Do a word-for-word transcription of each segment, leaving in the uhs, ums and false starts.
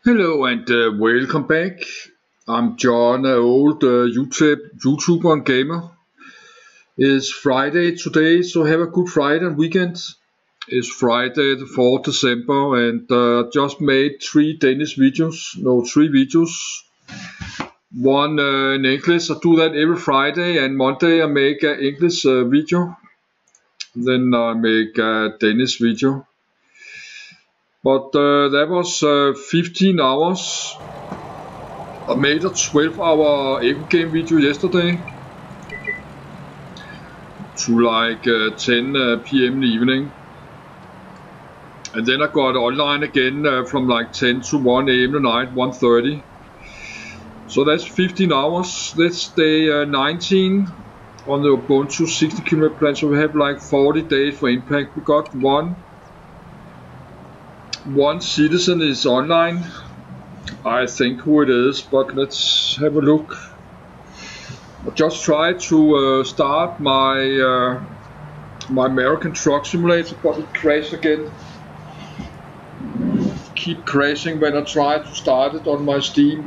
Hello and uh, welcome back. I'm John, an old uh, YouTube YouTuber and gamer. It's Friday today, so have a good Friday and weekend. It's Friday the fourth of December and uh, just made three Danish videos. No, three videos. One uh, in English. I do that every Friday, and Monday I make an English uh, video. Then I make a Danish video. But uh, that was uh, fifteen hours. I made a twelve hour Echo Game video yesterday to like uh, ten uh, p m in the evening, and then I got online again uh, from like ten to one a m tonight, one thirty. So that's fifteen hours. That's day uh, nineteen on the Ubuntu sixty kilometer plan. So we have like forty days for impact. We got one one citizen is online. I think who it is, but let's have a look. I just tried to uh, start my uh, my American Truck Simulator, but it crashed again. Keep crashing when I try to start it on my Steam.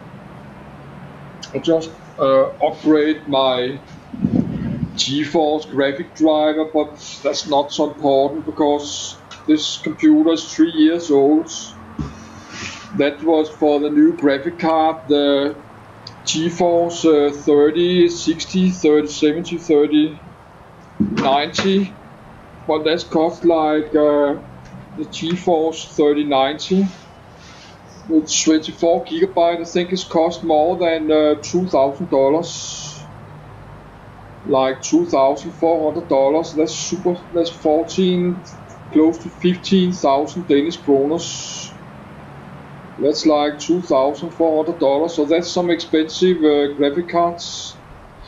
I just uh, upgrade my GeForce graphic driver, but that's not so important because this computer is three years old. That was for the new graphic card, the GeForce uh, thirty sixty, thirty seventy, thirty ninety, but that's cost like uh, the GeForce thirty ninety with twenty-four gigabyte. I think it's cost more than uh, two thousand dollars, like two thousand four hundred dollars. That's super. That's fourteen, close to fifteen thousand Danish kroners. That's like two thousand four hundred dollars. So that's some expensive uh, graphic cards.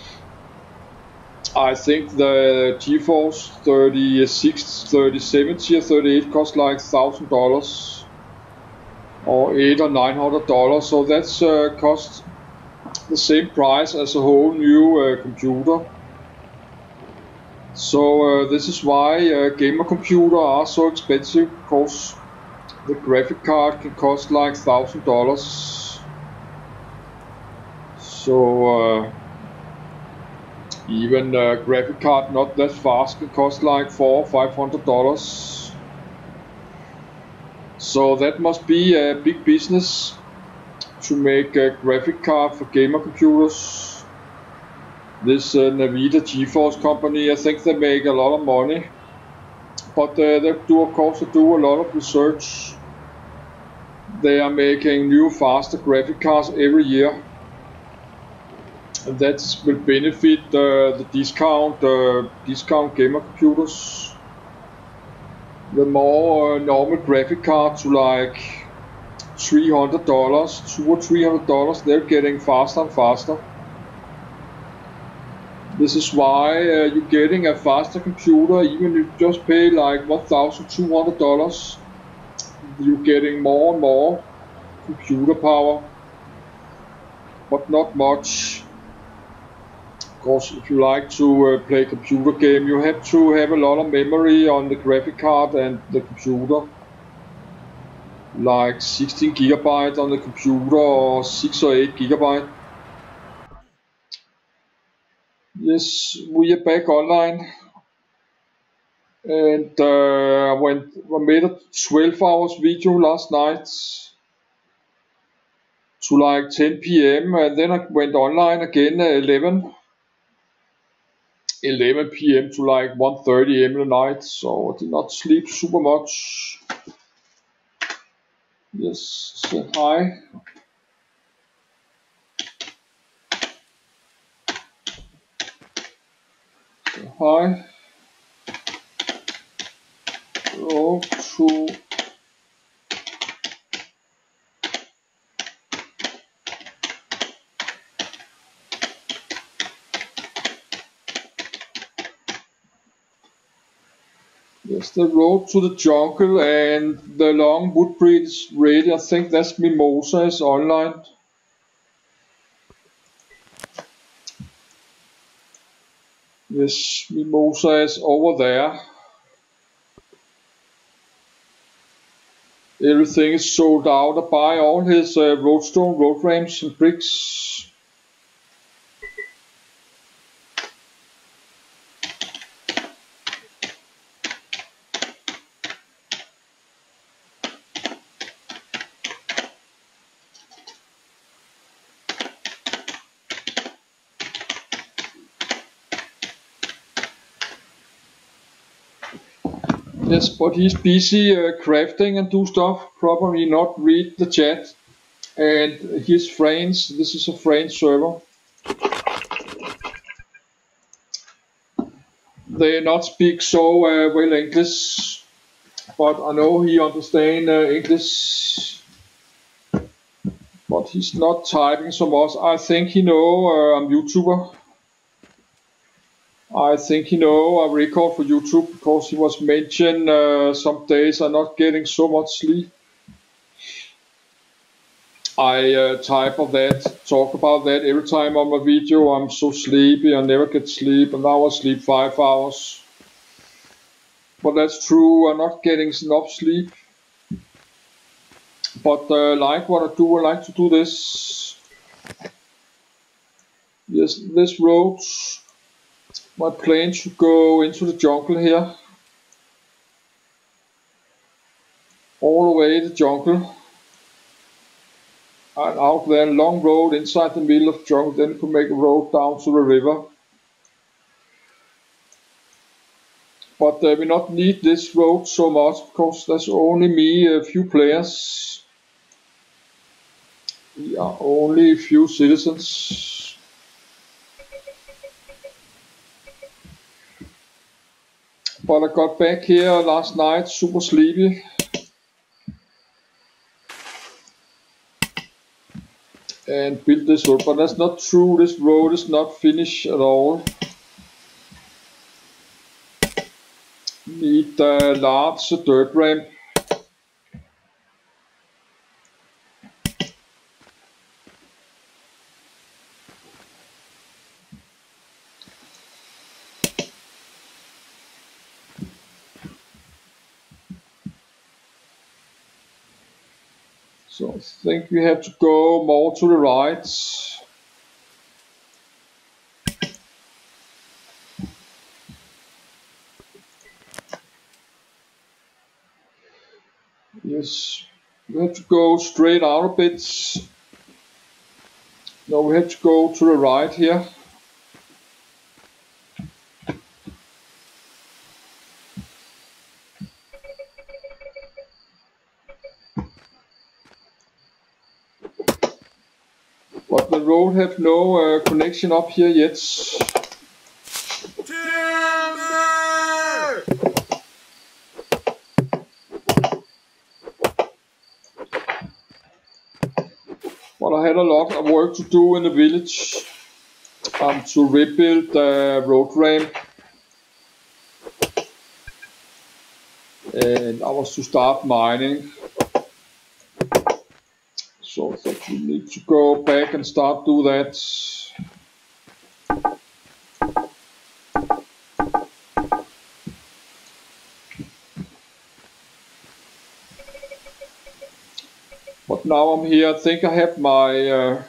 I think the GeForce thirty-six, thirty seventy or thirty-eight cost like one thousand dollars or eight or nine hundred dollars. So that's uh, cost the same price as a whole new uh, computer. So uh, this is why uh, gamer computers are so expensive, because the graphic card can cost like one thousand dollars. So uh, even a graphic card not that fast can cost like four or five hundred dollars. So that must be a big business to make a graphic card for gamer computers. This uh, Nvidia GeForce company, I think they make a lot of money, but uh, they do, of course, they do a lot of research. They are making new, faster graphic cards every year. And that will benefit uh, the discount uh, discount gamer computers. The more uh, normal graphic cards to like three hundred dollars, two or three hundred dollars, they're getting faster and faster. This is why uh, you're getting a faster computer, even if you just pay like one thousand two hundred dollars. You're getting more and more computer power, but not much. Of course, if you like to uh, play computer game, you have to have a lot of memory on the graphic card and the computer, like sixteen gigabyte on the computer or six or eight gigabyte. Yes, we are back online, and uh, I went I made a twelve hours video last night to like ten p m and then I went online again at eleven p m to like one thirty a m in the night, so I did not sleep super much. Yes, say hi. Say hi. Go to Yes, the road to the jungle and the long wood bridge is ready. I think that's Mimosa is online. Yes, Mimosa is over there. Everything is sold out. I buy all his uh, roadstone, road ramps and bricks. Yes, but he's busy uh, crafting and do stuff. Probably not read the chat. And his friends, this is a French server. They not speak so uh, well English, but I know he understand uh, English. But he's not typing so much. I think he know uh, I'm YouTuber. I think he know I record for YouTube because he was mentioned uh, some days I'm not getting so much sleep. I uh, type of that, talk about that every time on my video. I'm so sleepy, I never get sleep, and now I sleep five hours. But that's true, I'm not getting enough sleep. But uh, like what I do, I like to do this. Yes, this road, my plane should go into the jungle here. All the way the jungle. And out there, long road inside the middle of the jungle, then you can make a road down to the river. But uh, we not need this road so much because there's only me, a few players. We are only a few citizens. But I got back here last night, super sleepy. And built this road, but that's not true, this road is not finished at all. Need a large dirt ramp. So I think we have to go more to the right. Yes, we have to go straight out a bit. No, we have to go to the right here. But the road have no uh, connection up here yet. Timber! But I had a lot of work to do in the village. Um, to rebuild the road ramp. And I was to start mining. So I think we need to go back and start do that. But now I'm here, I think I have my uh,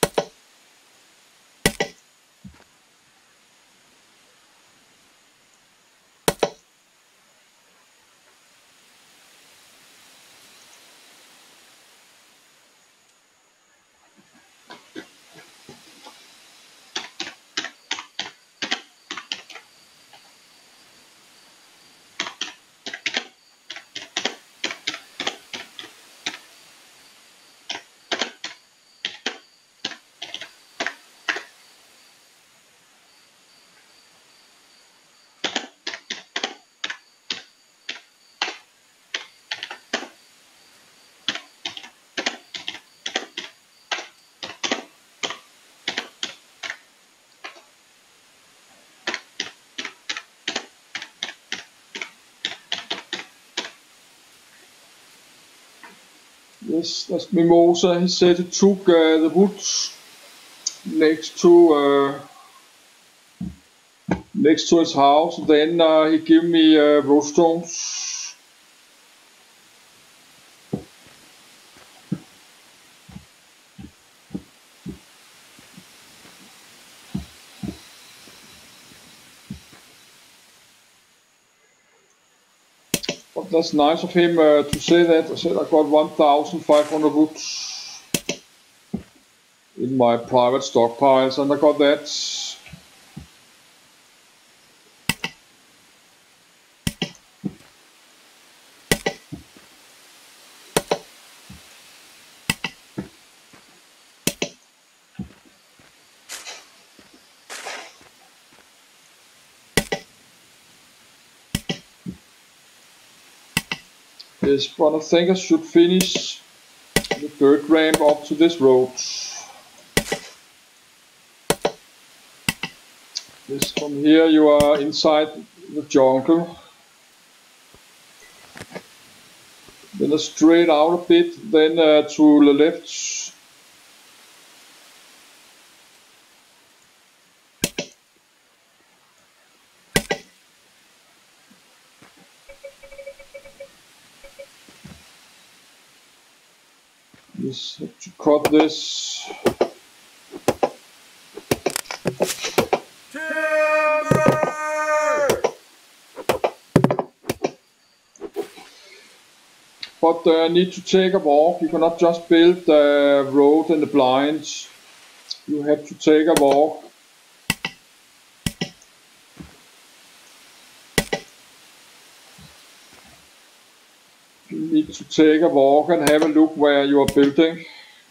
yes, that's Mimosa. He said he took uh, the woods next to uh, next to his house. Then uh, he gave me uh, road stones. But that's nice of him uh, to say that. I said I got one thousand five hundred wood in my private stockpiles, and I got that. Yes, but I think I should finish the dirt ramp up to this road. Yes, from here you are inside the jungle. Then uh, straight out a bit, then uh, to the left. Just have to cut this. But uh, need to take a walk. You cannot just build the road and the blinds. You have to take a walk. You need to take a walk and have a look where you are building.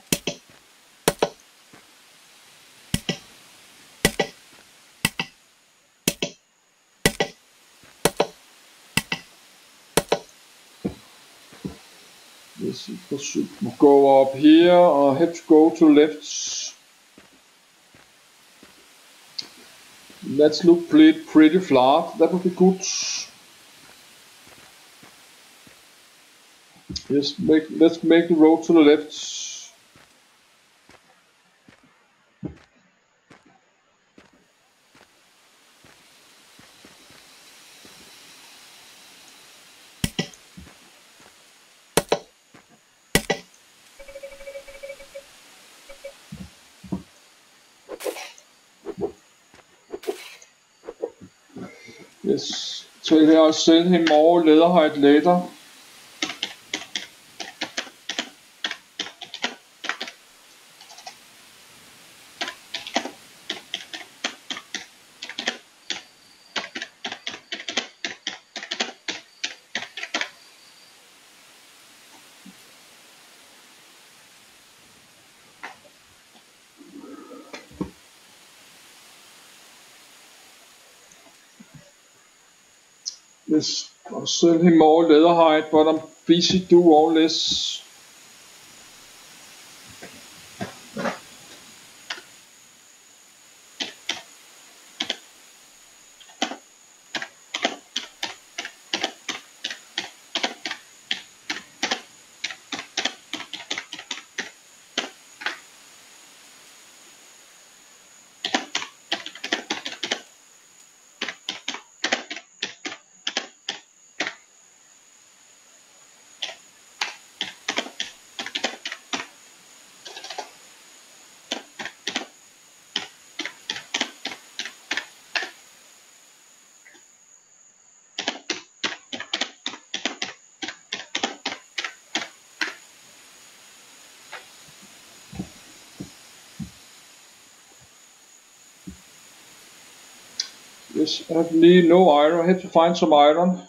Yes, it should go up here. I have to go to left. Let's look pretty, pretty flat. That would be good. Yes, make, let's make the road to the left. Yes, so I'll send him more leatherhide later. Yes, I'll send him more leatherhide, but I'm busy do all this. Yes, I need no iron. I have to find some iron.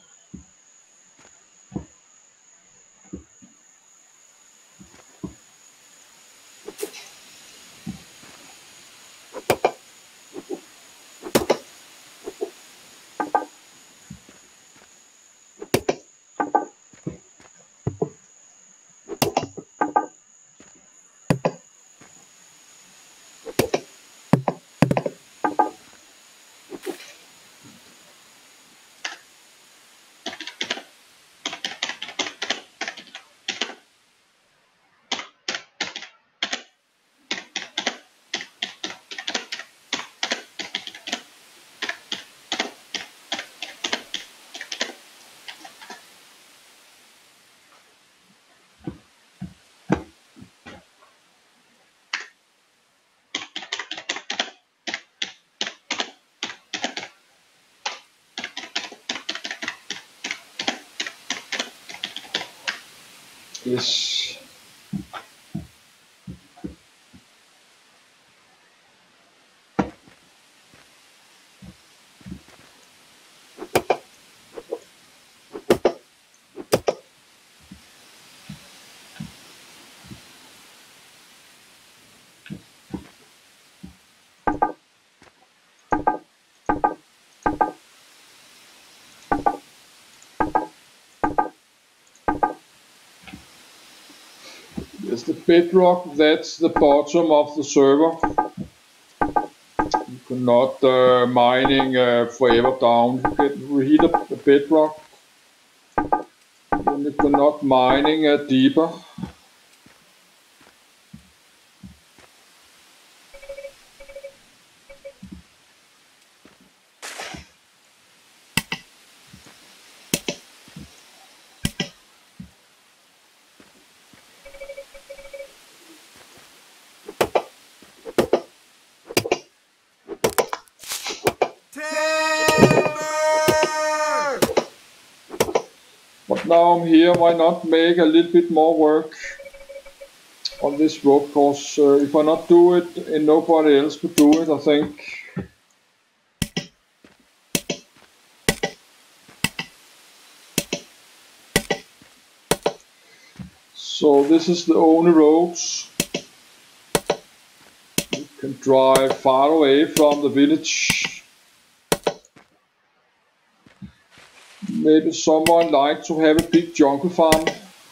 this. Yes, the bedrock, that's the bottom of the server. You cannot uh, mining uh, forever down. You get reheat the bedrock, then you cannot mining uh, deeper. But now I'm here, why not make a little bit more work on this rope, because uh, if I not do it and nobody else could do it, I think. So this is the only roads. You can drive far away from the village. Maybe someone like to have a big jungle farm.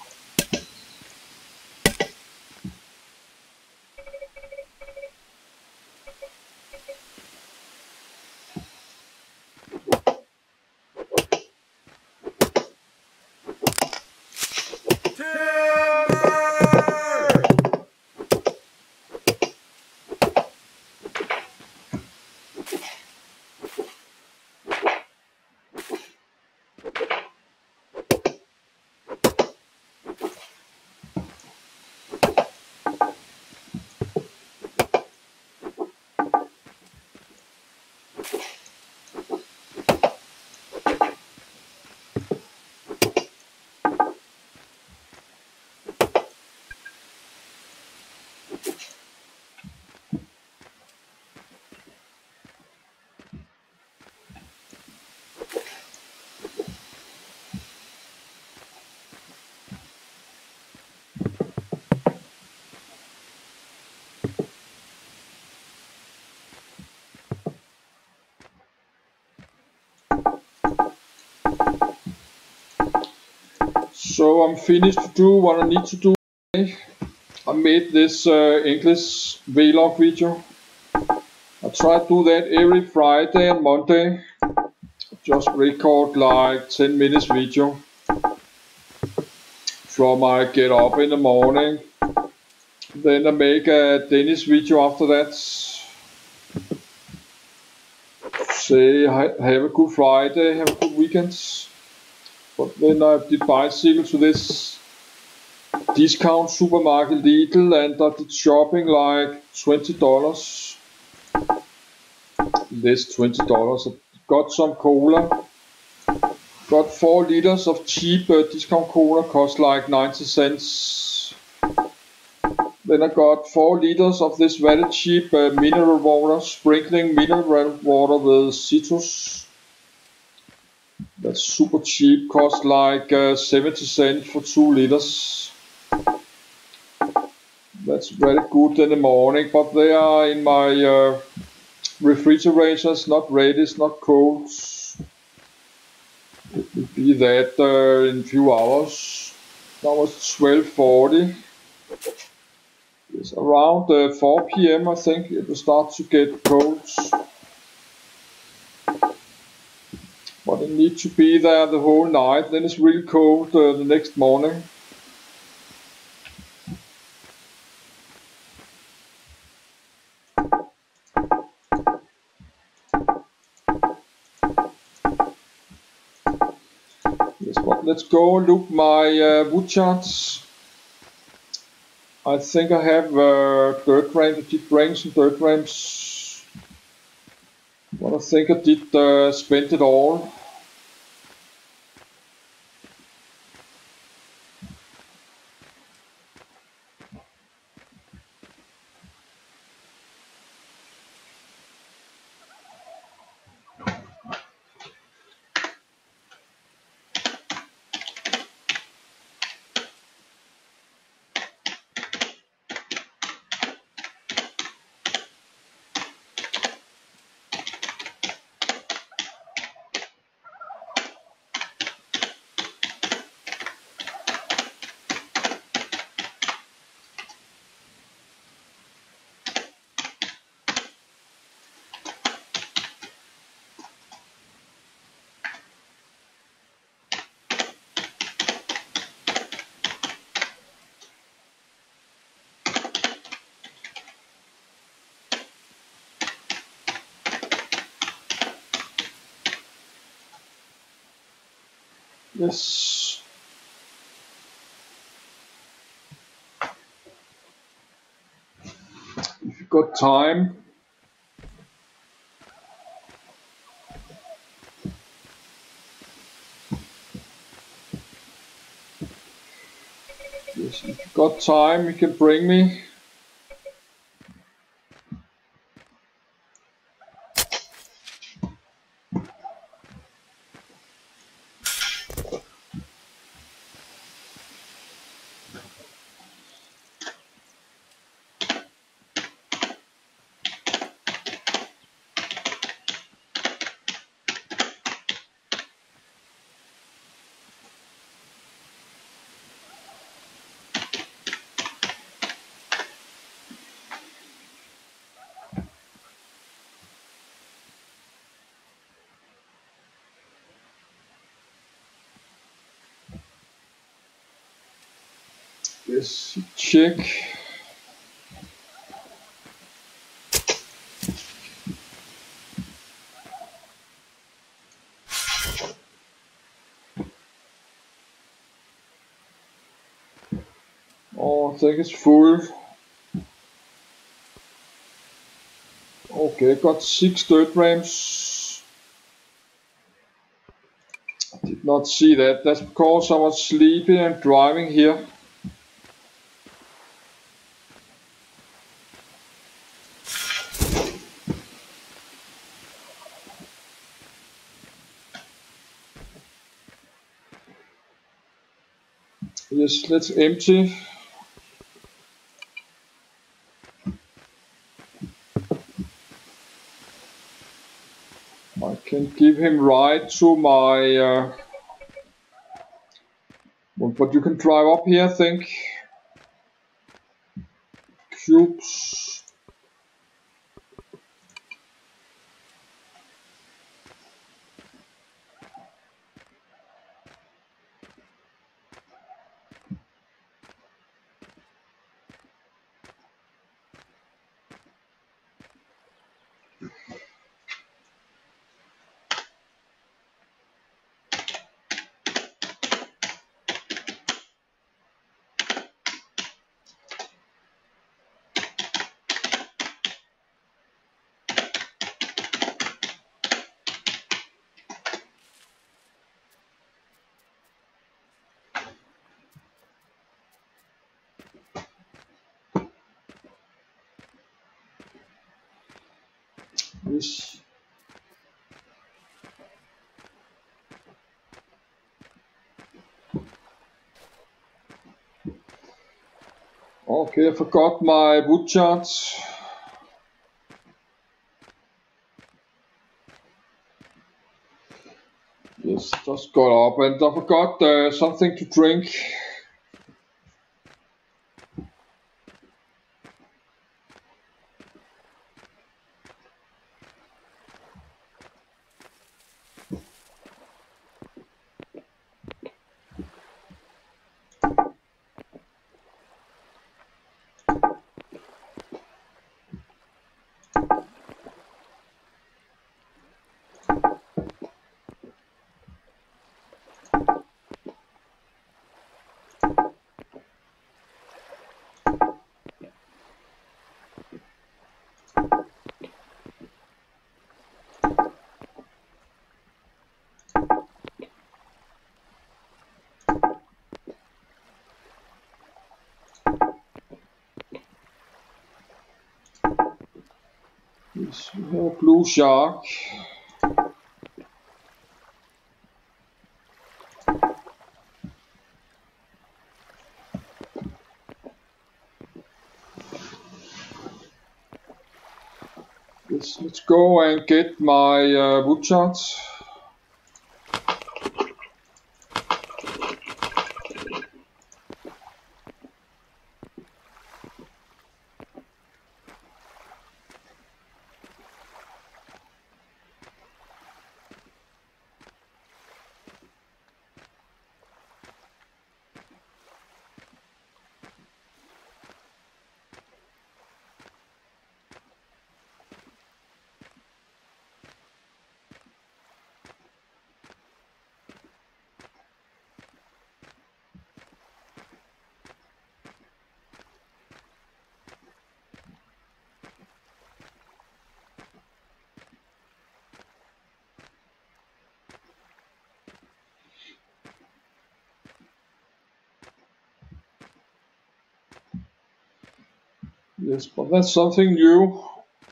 So I'm finished to do what I need to do today. I made this uh, English vlog video. I try to do that every Friday and Monday. Just record like ten minutes video from I get up in the morning. Then I make a Danish video after that. Say have a good Friday, have a good weekend. But then I did bicycle to this discount supermarket Lidl and I did shopping like twenty dollars. This twenty dollars. I got some cola. Got four liters of cheap uh, discount cola, cost like ninety cents. Then I got four liters of this very cheap uh, mineral water, sprinkling mineral water with citrus. That's super cheap, cost like uh, seventy cents for two liters. That's very good in the morning, but they are in my uh, refrigerator. It's not ready, it's not cold. It will be that uh, in a few hours. Now it's twelve forty. It's around uh, four p m I think it will start to get cold. But it needs to be there the whole night, then it's really cold uh, the next morning. Yes, but let's go look my uh, wood charts. I think I have uh, dirt ramps, I did bring some dirt ramps. But I think I did uh, spend it all. Yes. If you got time. Yes, if you got time, you can bring me. Yes, check. Oh, I think it's full. Okay, got six dirt ramps. I did not see that. That's because I was sleeping and driving here. Yes, let's empty. I can give him right to my... Uh, but you can drive up here, I think. Cubes. Yes. Okay, I forgot my wood charts. Yes, just got up and I forgot uh, something to drink. Yes, we have a blue shark. Yes, let's go and get my uh, wood charts. Yes, but that's something new.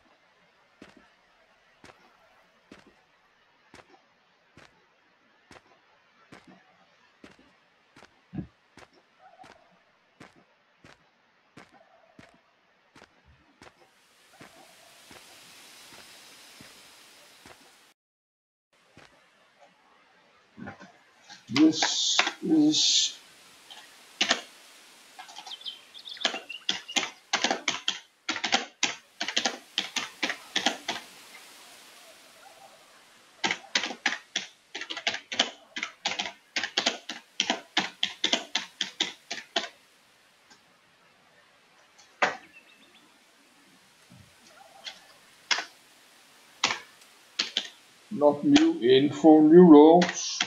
This is not new info, new rows.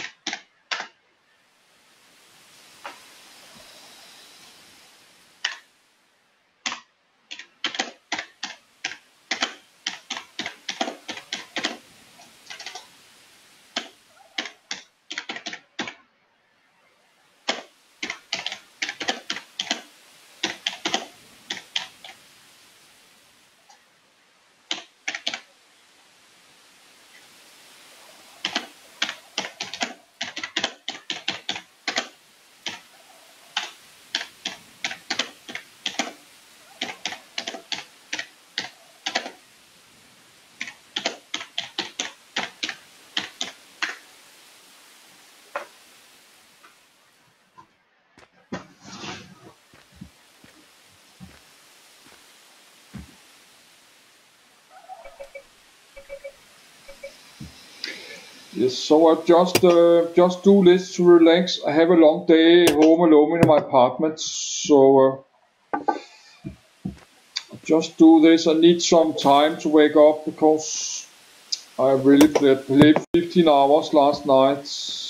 Yes, so I just uh, just do this to relax. I have a long day home alone in my apartment, so uh, just do this. I need some time to wake up because I really played, played fifteen hours last night,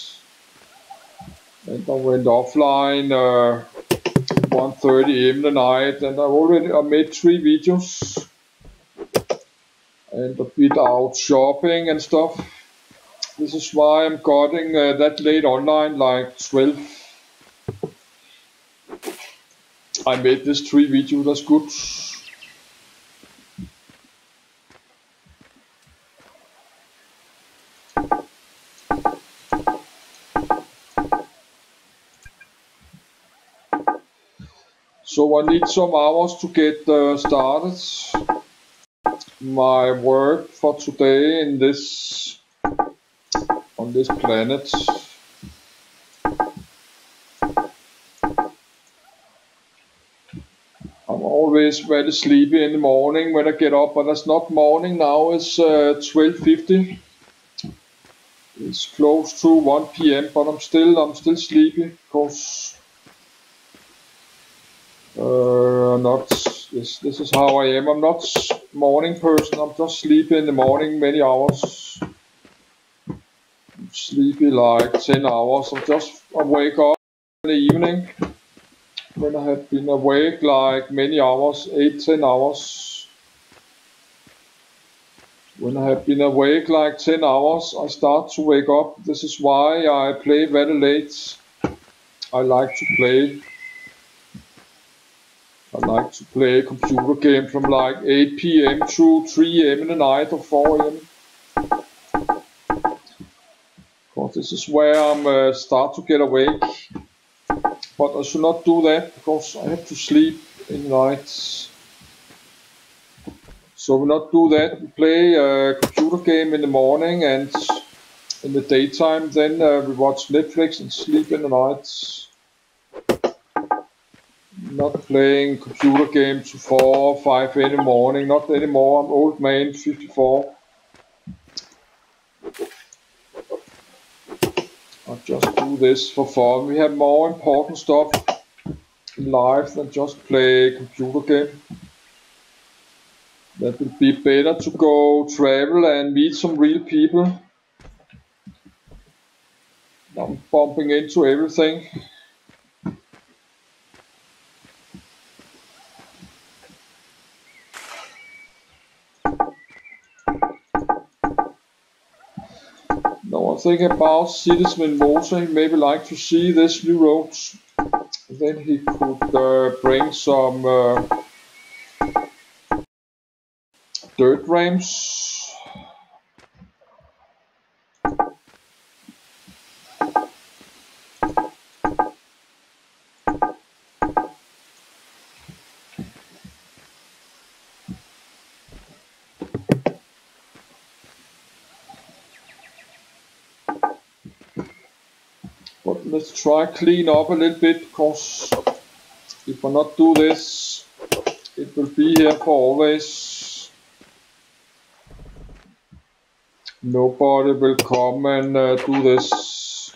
and I went offline uh, one thirty a m the night, and I already I made three videos, and a bit out shopping and stuff. This is why I'm getting uh, that late online, like twelve. I made this three video, that's good. So I need some hours to get uh, started. My work for today in this on this planet. I'm always very sleepy in the morning when I get up, but it's not morning now. It's uh, twelve fifty. It's close to one p m, but I'm still I'm still sleepy because uh, not this. This is how I am. I'm not morning person. I'm just sleepy in the morning many hours. I'm sleepy like ten hours. I'm just I wake up in the evening when I have been awake like many hours, eight ten hours. When I have been awake like ten hours, I start to wake up. This is why I play very late. I like to play. I like to play a computer game from like eight p m to three a m in the night or four a m Because this is where I'm uh, start to get awake. But I should not do that because I have to sleep in the nights. So we not do that. We play a computer game in the morning, and in the daytime then uh, we watch Netflix and sleep in the nights. Not playing computer games to four, five in the morning. Not anymore. I'm old man, fifty-four. I just do this for fun. We have more important stuff in life than just play computer game. That would be better to go travel and meet some real people. I'm bumping into everything. Now I think about Citizen Motor. He maybe like to see this new road. Then he could uh, bring some uh, dirt ramps. But let's try clean up a little bit, because if I not do this, it will be here for always. Nobody will come and uh, do this.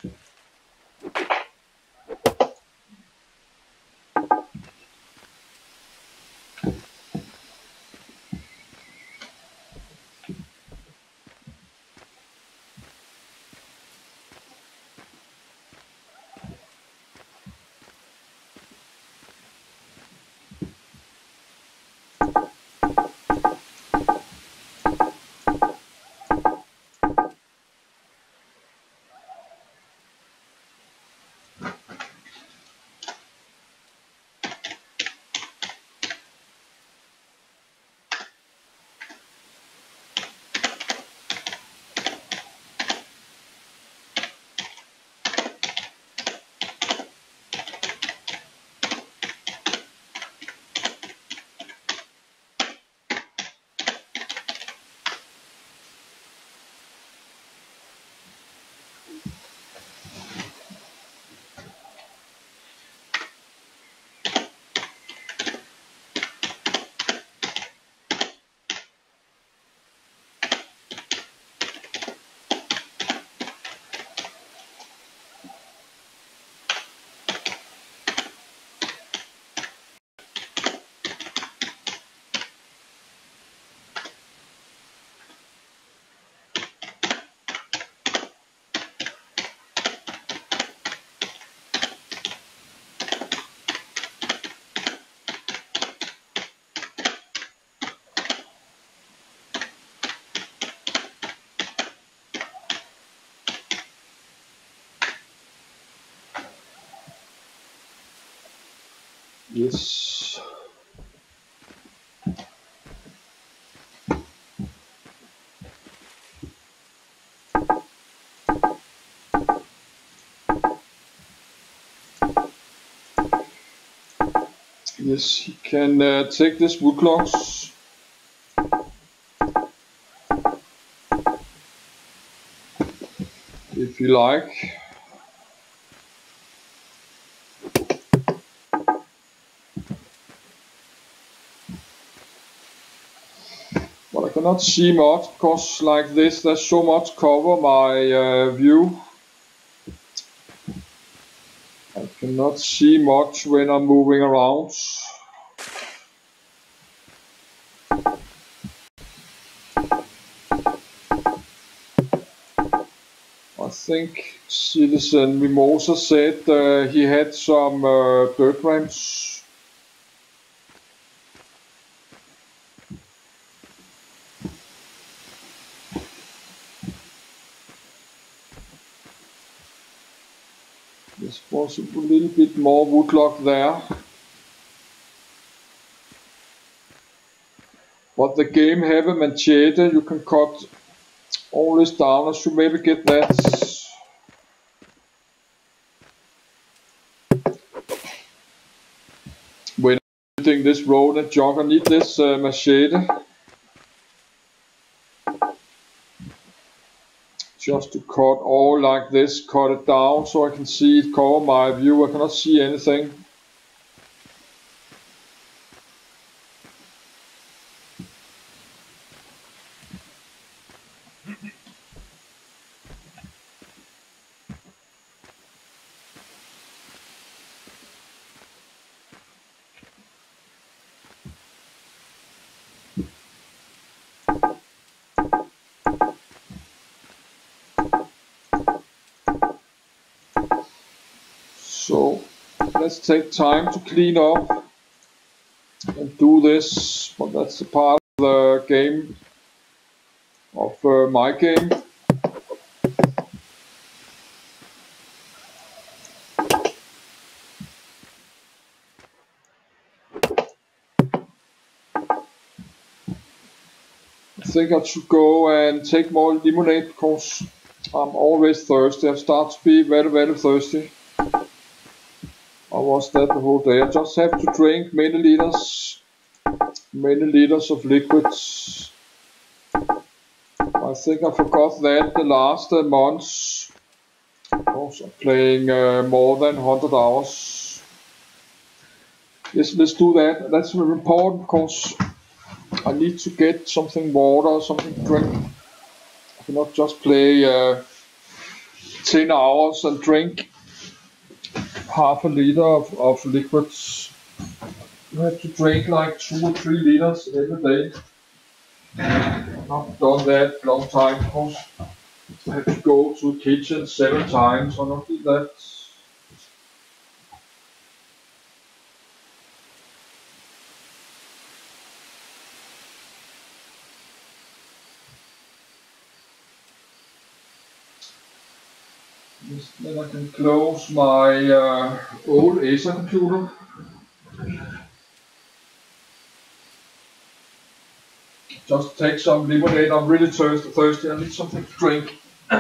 Yes. Yes, he can uh, take this wood logs. If you like. But I cannot see much, because like this, there's so much cover my uh, view. I cannot see much when I'm moving around. I think Citizen Mimosa said uh, he had some uh, dirt ramps. There's possibly a little bit more woodlog there. But the game have a machete, you can cut all this down. I should maybe get that. When I'm using this road and jog, I need this uh, machete. Just to cut all like this, cut it down so I can see it cover my view. I cannot see anything. So let's take time to clean up and do this, but that's a part of the game, of uh, my game. think I should go and take more lemonade because I'm always thirsty. I start to be very, very thirsty. I was that the whole day. I just have to drink many liters, many liters of liquids. I think I forgot that the last uh, months. Because I'm playing uh, more than one hundred hours. Yes, let's do that. That's very important because I need to get something water, something to drink. I cannot just play uh, ten hours and drink half a liter of, of liquids. You have to drink like two or three liters every day. I've done that a long time because I have to go to the kitchen seven times. I don't do that. Then I can close my uh, old Acer computer. Just take some lemonade. I'm really thirsty. Thirsty. I need something to drink.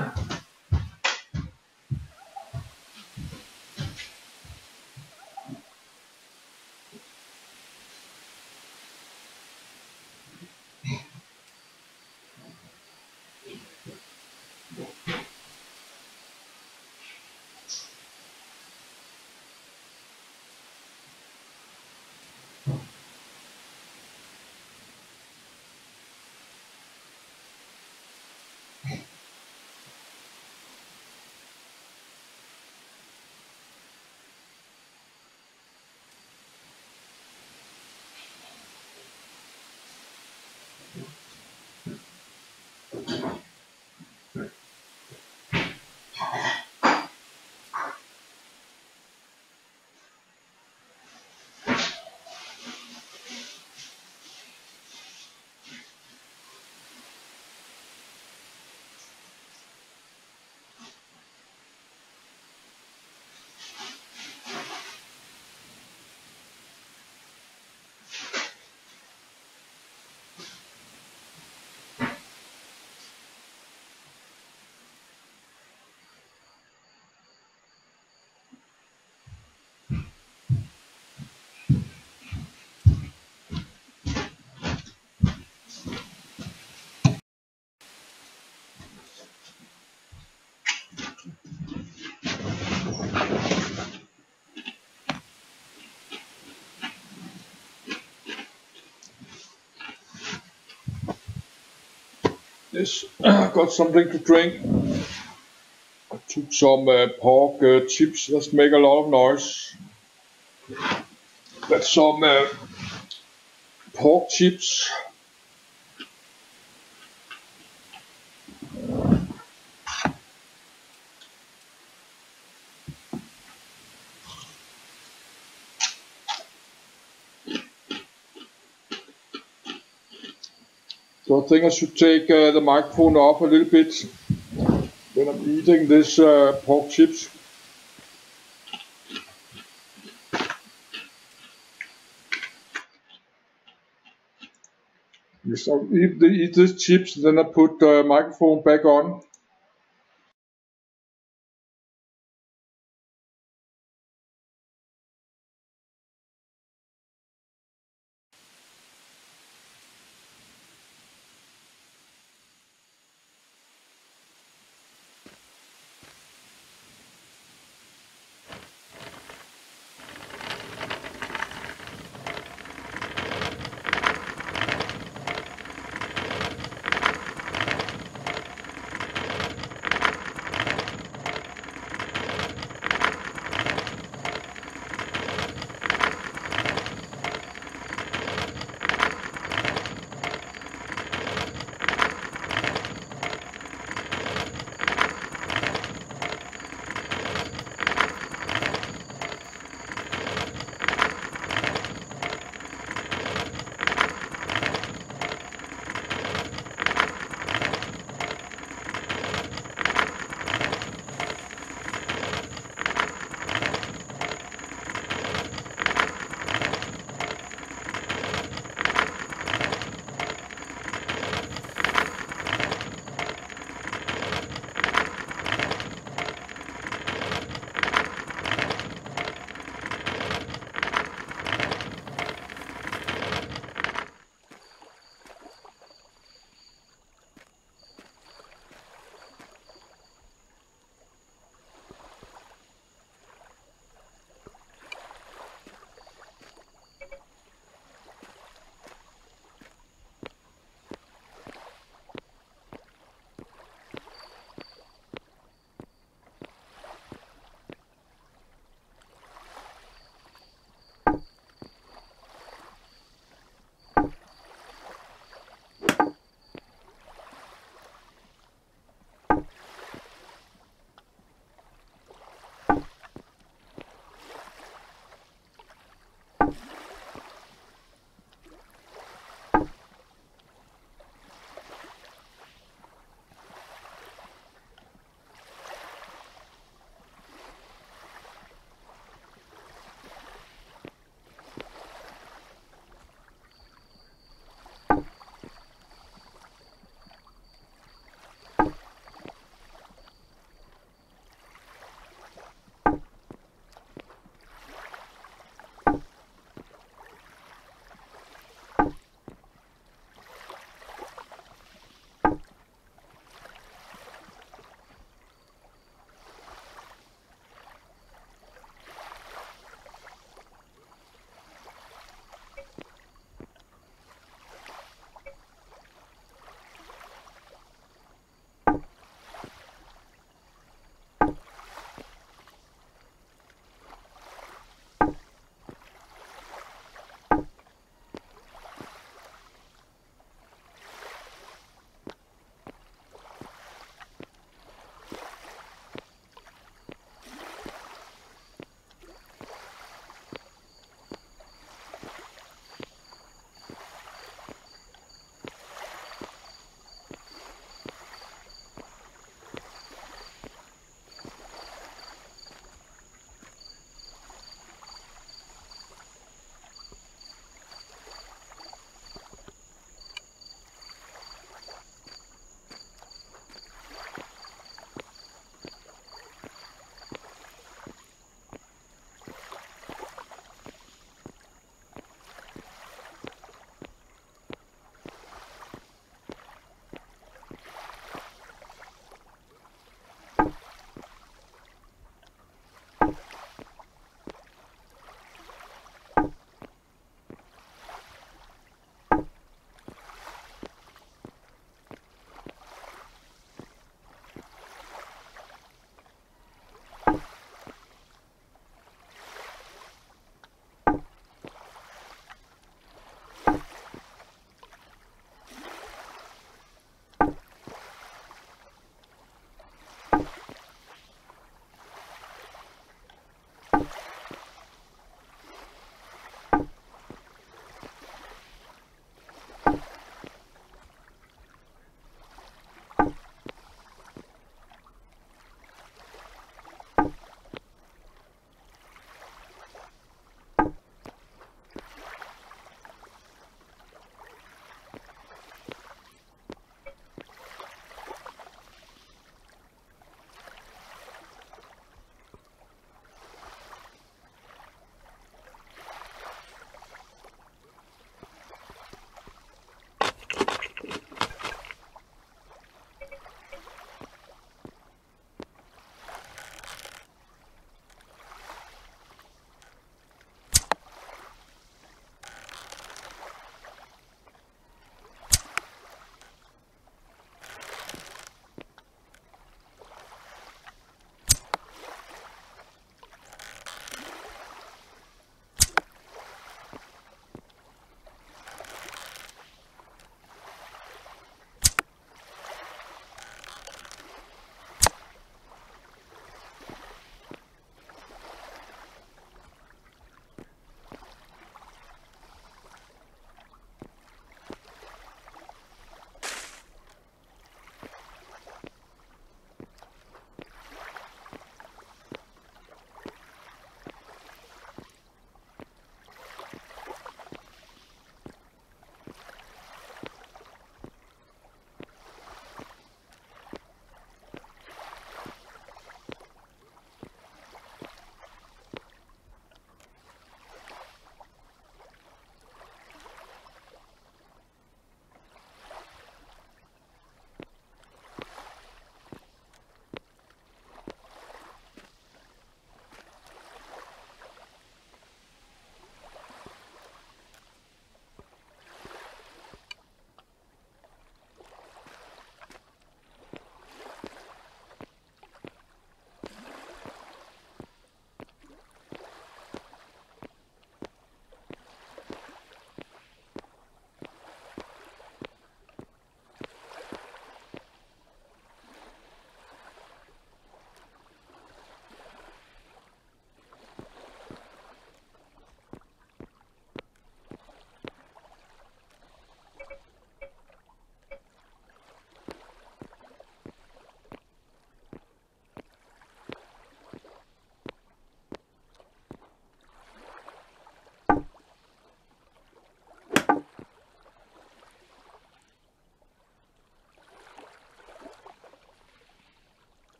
Yes, got something to drink. I took some uh, pork uh, chips that make a lot of noise. That's some uh, pork chips. So I think I should take uh, the microphone up a little bit when I'm eating this uh, pork chips. Yes, I'll eat, the, eat these chips, then I put the microphone back on.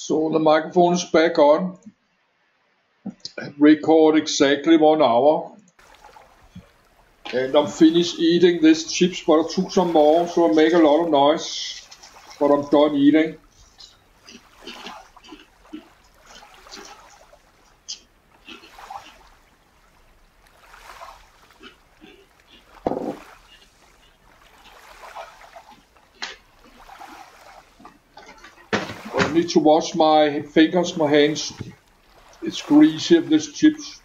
So the microphone is back on. Record exactly one hour. And I'm finished eating this chips, but I took some more, so I make a lot of noise. But I'm done eating. I need to wash my fingers, my hands. It's greasy of this chips.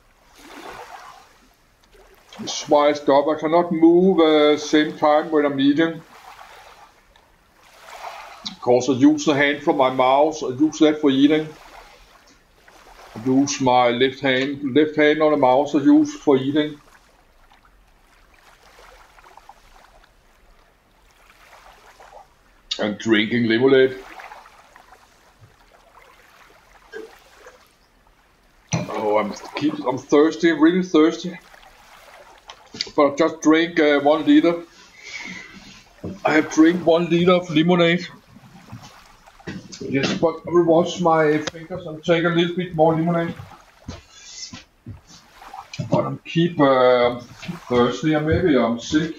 It's swiced up. I cannot move uh, same time when I'm eating. Because I use the hand from my mouse. I use that for eating. I use my left hand, left hand on the mouse. I use for eating. And drinking lemonade. Oh, I'm keep. I'm thirsty. Really thirsty. But I just drink uh, one liter. I have drink one liter of lemonade. Yes, but I will wash my fingers and take a little bit more lemonade. But I'm keep, uh, keep thirsty and maybe I'm sick.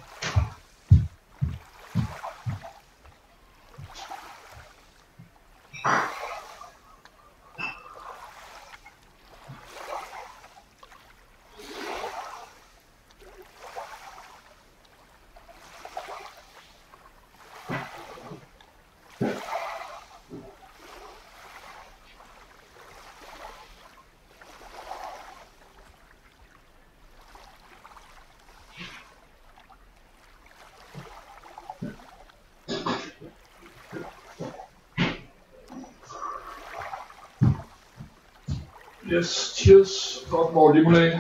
Yes, cheers. Got more lemonade.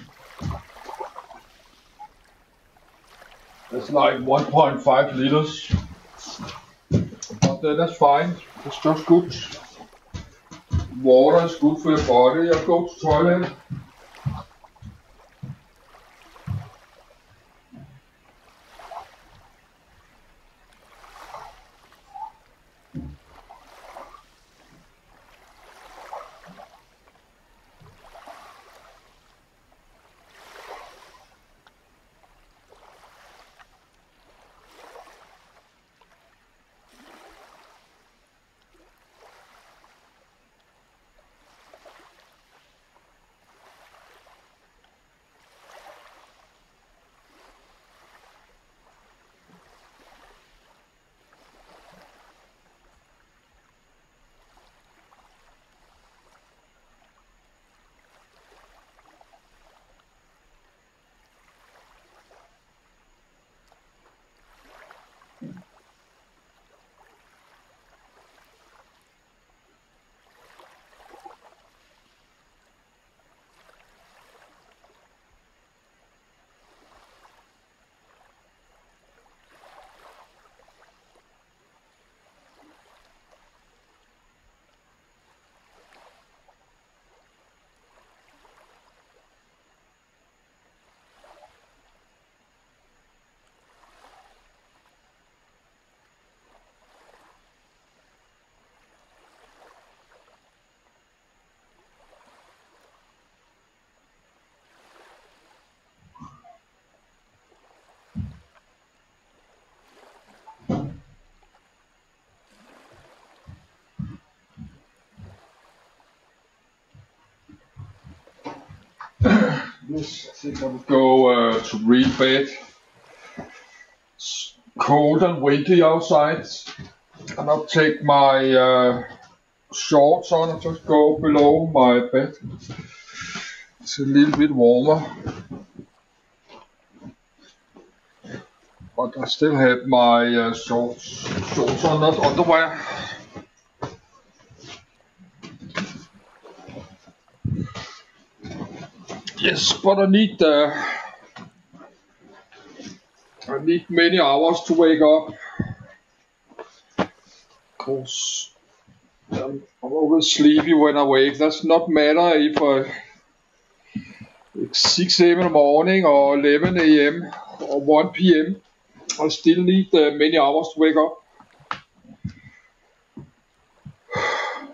That's like one point five liters. But uh, that's fine. It's just good. Water is good for your body. I go to toilet. Yes, I think I will go uh, to real bed. It's cold and windy outside. And I'll take my uh, shorts on and just go below my bed. It's a little bit warmer. But I still have my uh, shorts, shorts on, not underwear. Yes, but I need uh, I need many hours to wake up. Cause I'm, I'm always sleepy when I wake. That's not matter if I it's six a m in the morning or eleven a m or one p m I still need uh, many hours to wake up.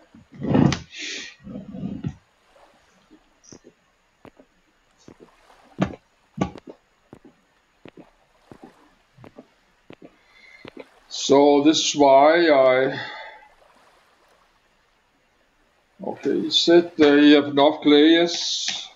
So this is why I okay, he said uh, you have enough clay, yes.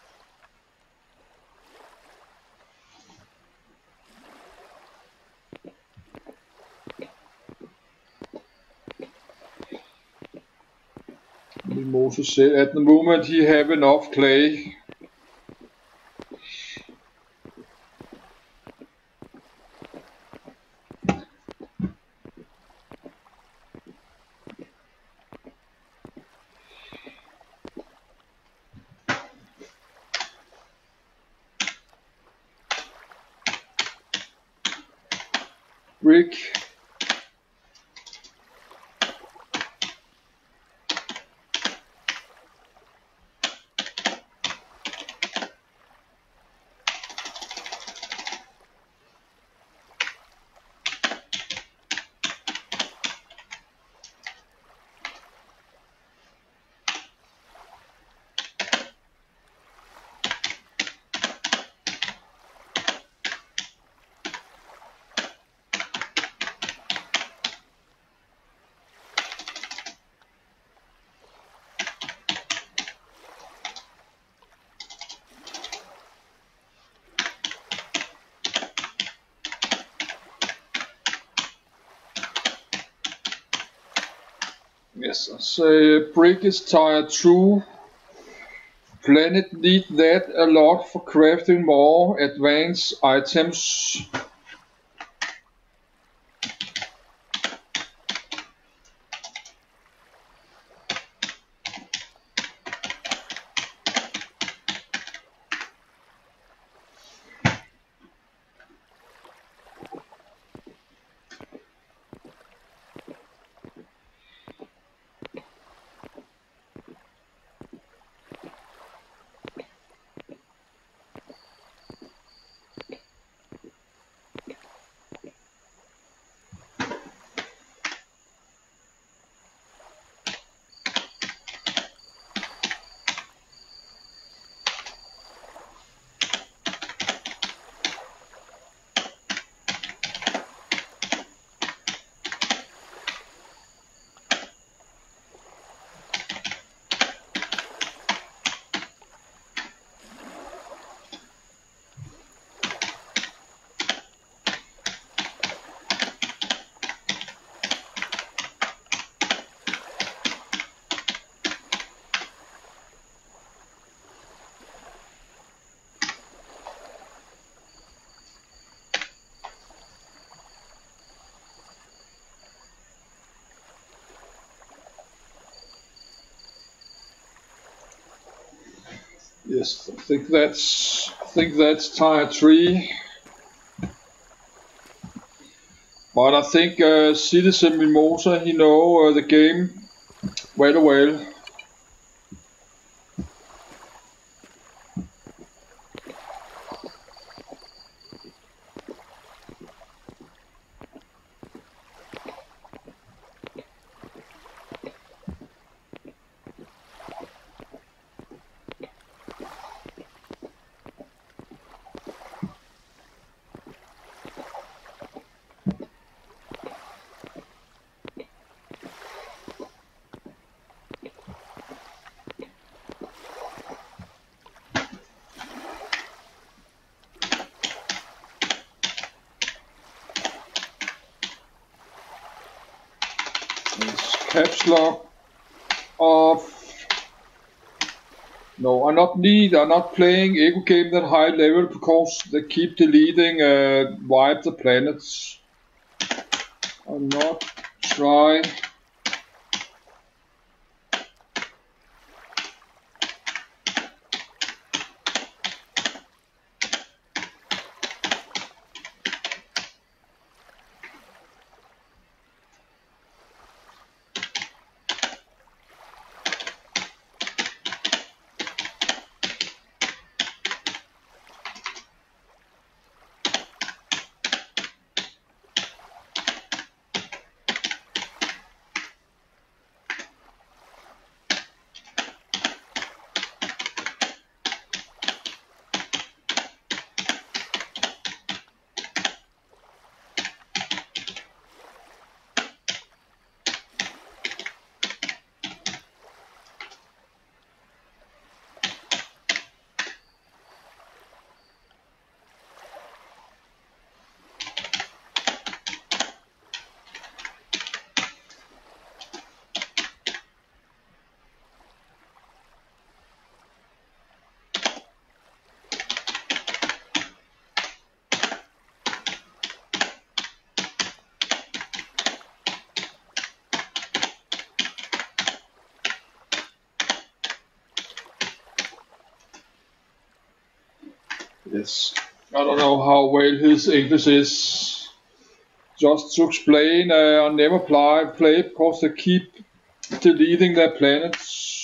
Moses said at the moment he have enough clay. Brick. Yes, so brick is tier two. Planet need that a lot for crafting more advanced items. Yes, I think that's I think that's tier three. But I think uh, Citizen Mimosa, he know uh, the game very well. Caps lock off. No, I not need. I'm not playing eco game that high level because they keep deleting uh, wipe the planets. I'm not try. Yes, I don't know how well his English is. Just to explain, uh, I never play, play because they keep deleting their planets.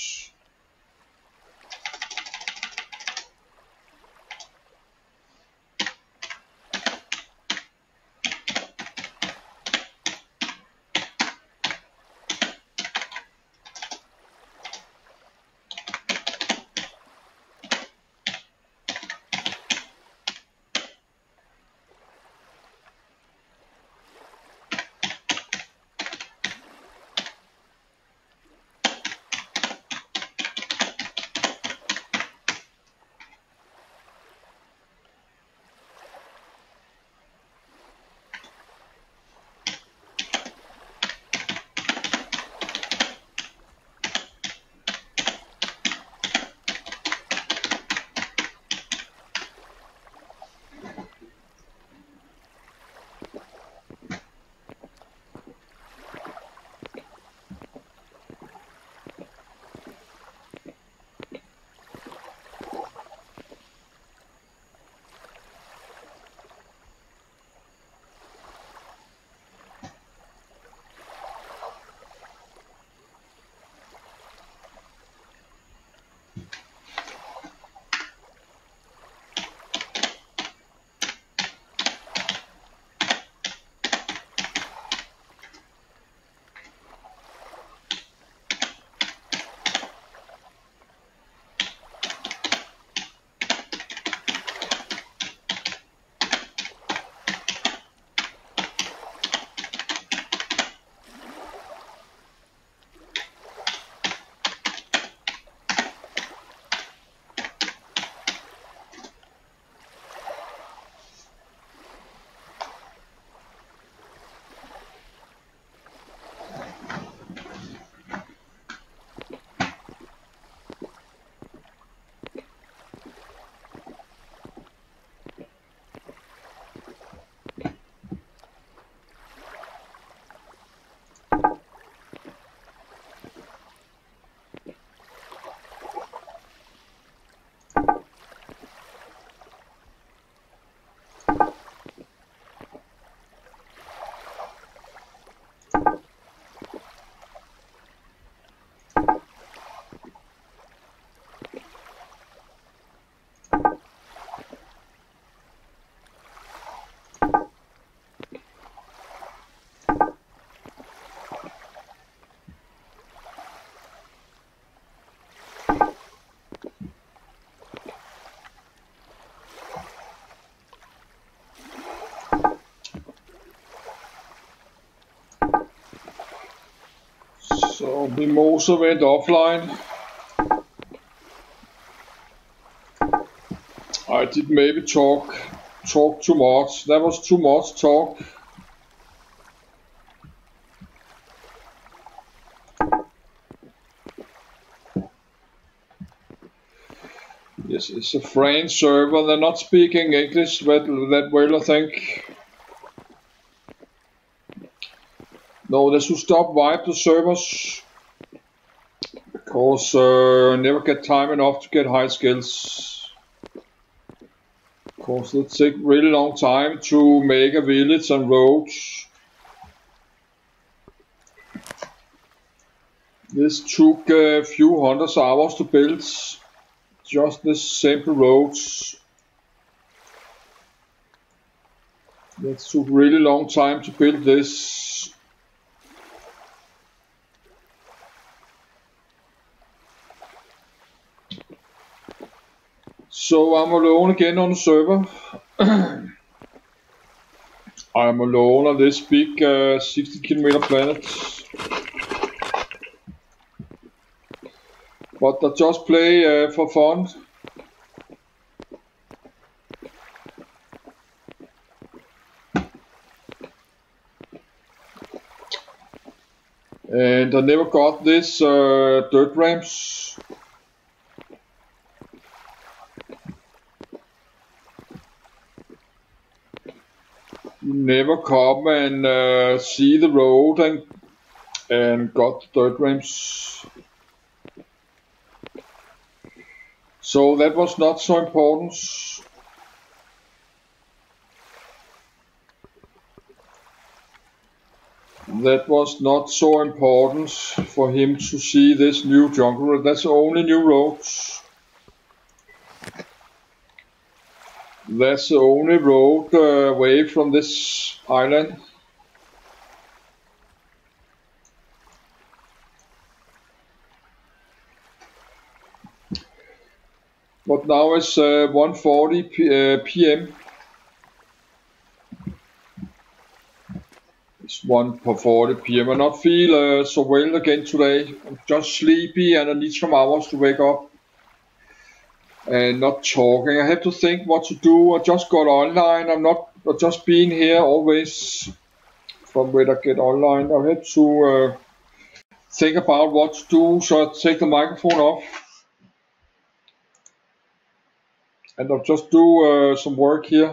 So Mimosa went offline. I did maybe talk talk too much. That was too much talk. Yes, it's a French server. They're not speaking English that, that well, I think. No, they should stop wipe the servers. Because uh, I never get time enough to get high skills. Because it takes really long time to make a village and roads. This took a few hundred hours to build. Just the simple roads. That took really long time to build this. So I'm alone again on the server. I'm alone on this big uh, sixty kilometer planet. But I just play uh, for fun. And I never got this uh, dirt ramps. You never come and uh, see the road and and got the dirt ramps. So that was not so important. that was not so important for him to see this new jungle road. That's the only new roads. That's the only road uh, away from this island. But now it's uh, one forty p m It's one forty p m I not feel uh, so well again today. I'm just sleepy and I need some hours to wake up. And not talking. I have to think what to do. I just got online. I'm not I've just being here always from when I get online. I have to uh, think about what to do. So I take the microphone off and I'll just do uh, some work here.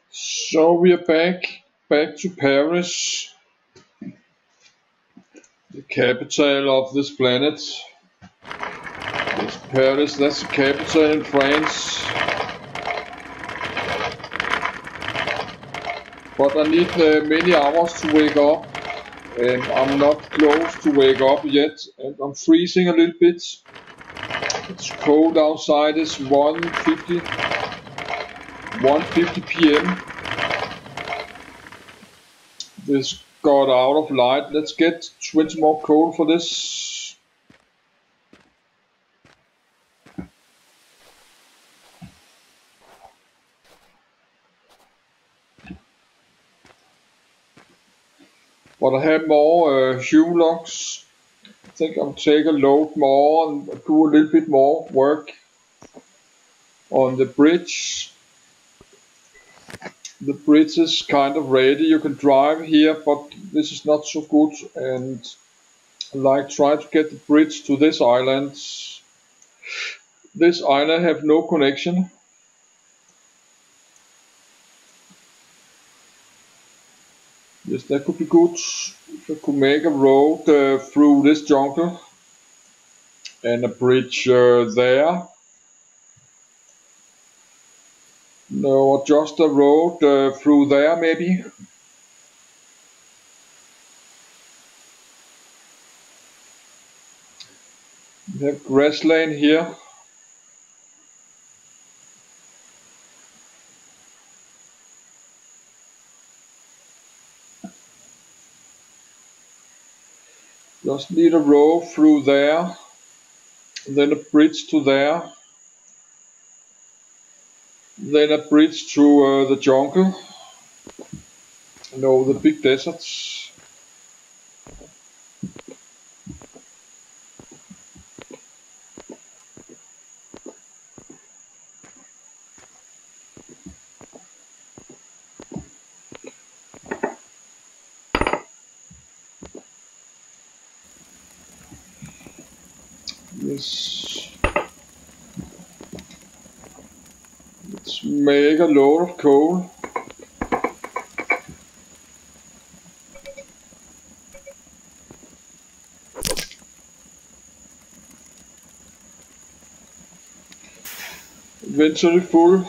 So we are back, back to Paris, the capital of this planet. It's Paris, that's the capital in France. But I need uh, many hours to wake up, and I'm not close to wake up yet, and I'm freezing a little bit. It's cold outside, it's one fifty p m This got out of light. Let's get twenty more coal for this. But I have more uh, hewlocks. I think I'll take a load more and do a little bit more work on the bridge. The bridge is kind of ready. You can drive here, but this is not so good. And like try to get the bridge to this island. This island have no connection. Yes, that could be good. If I could make a road uh, through this jungle and a bridge uh, there. No, just a road uh, through there maybe. We have grassland here. Just need a road through there. And then a bridge to there. Then a bridge to uh, the jungle. No, the big deserts. Yes. Let's make a load of coal. Inventory full.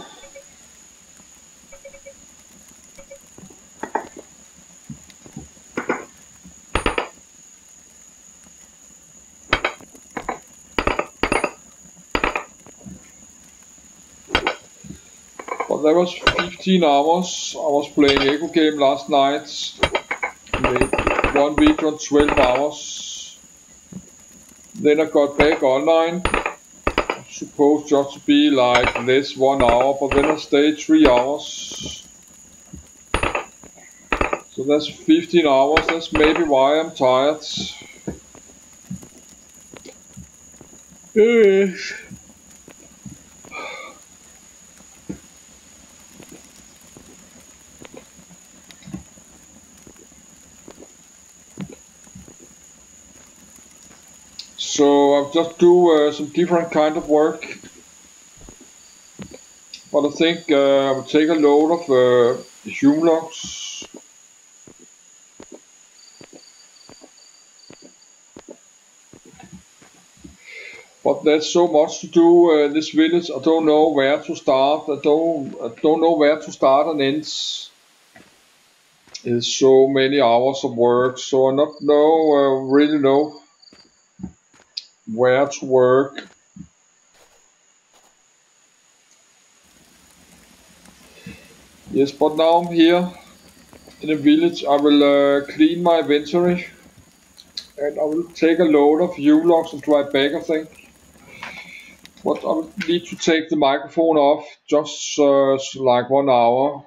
But that was fifteen hours. I was playing Echo game last night. Made one video on twelve hours. Then I got back online. Supposed just to be like this one hour, but then I stayed three hours. So that's fifteen hours. That's maybe why I'm tired. Yes. So I'll just do uh, some different kind of work. But I think uh, I will take a load of uh, hewlocks. But there's so much to do uh, in this village. I don't know where to start. I don't. I don't know where to start and end. It's so many hours of work, so I not know uh, really know where to work. Yes, but now I'm here in the village. I will uh, clean my inventory and I will take a load of hewlocks and drive back, I think. But I will need to take the microphone off just uh, like one hour.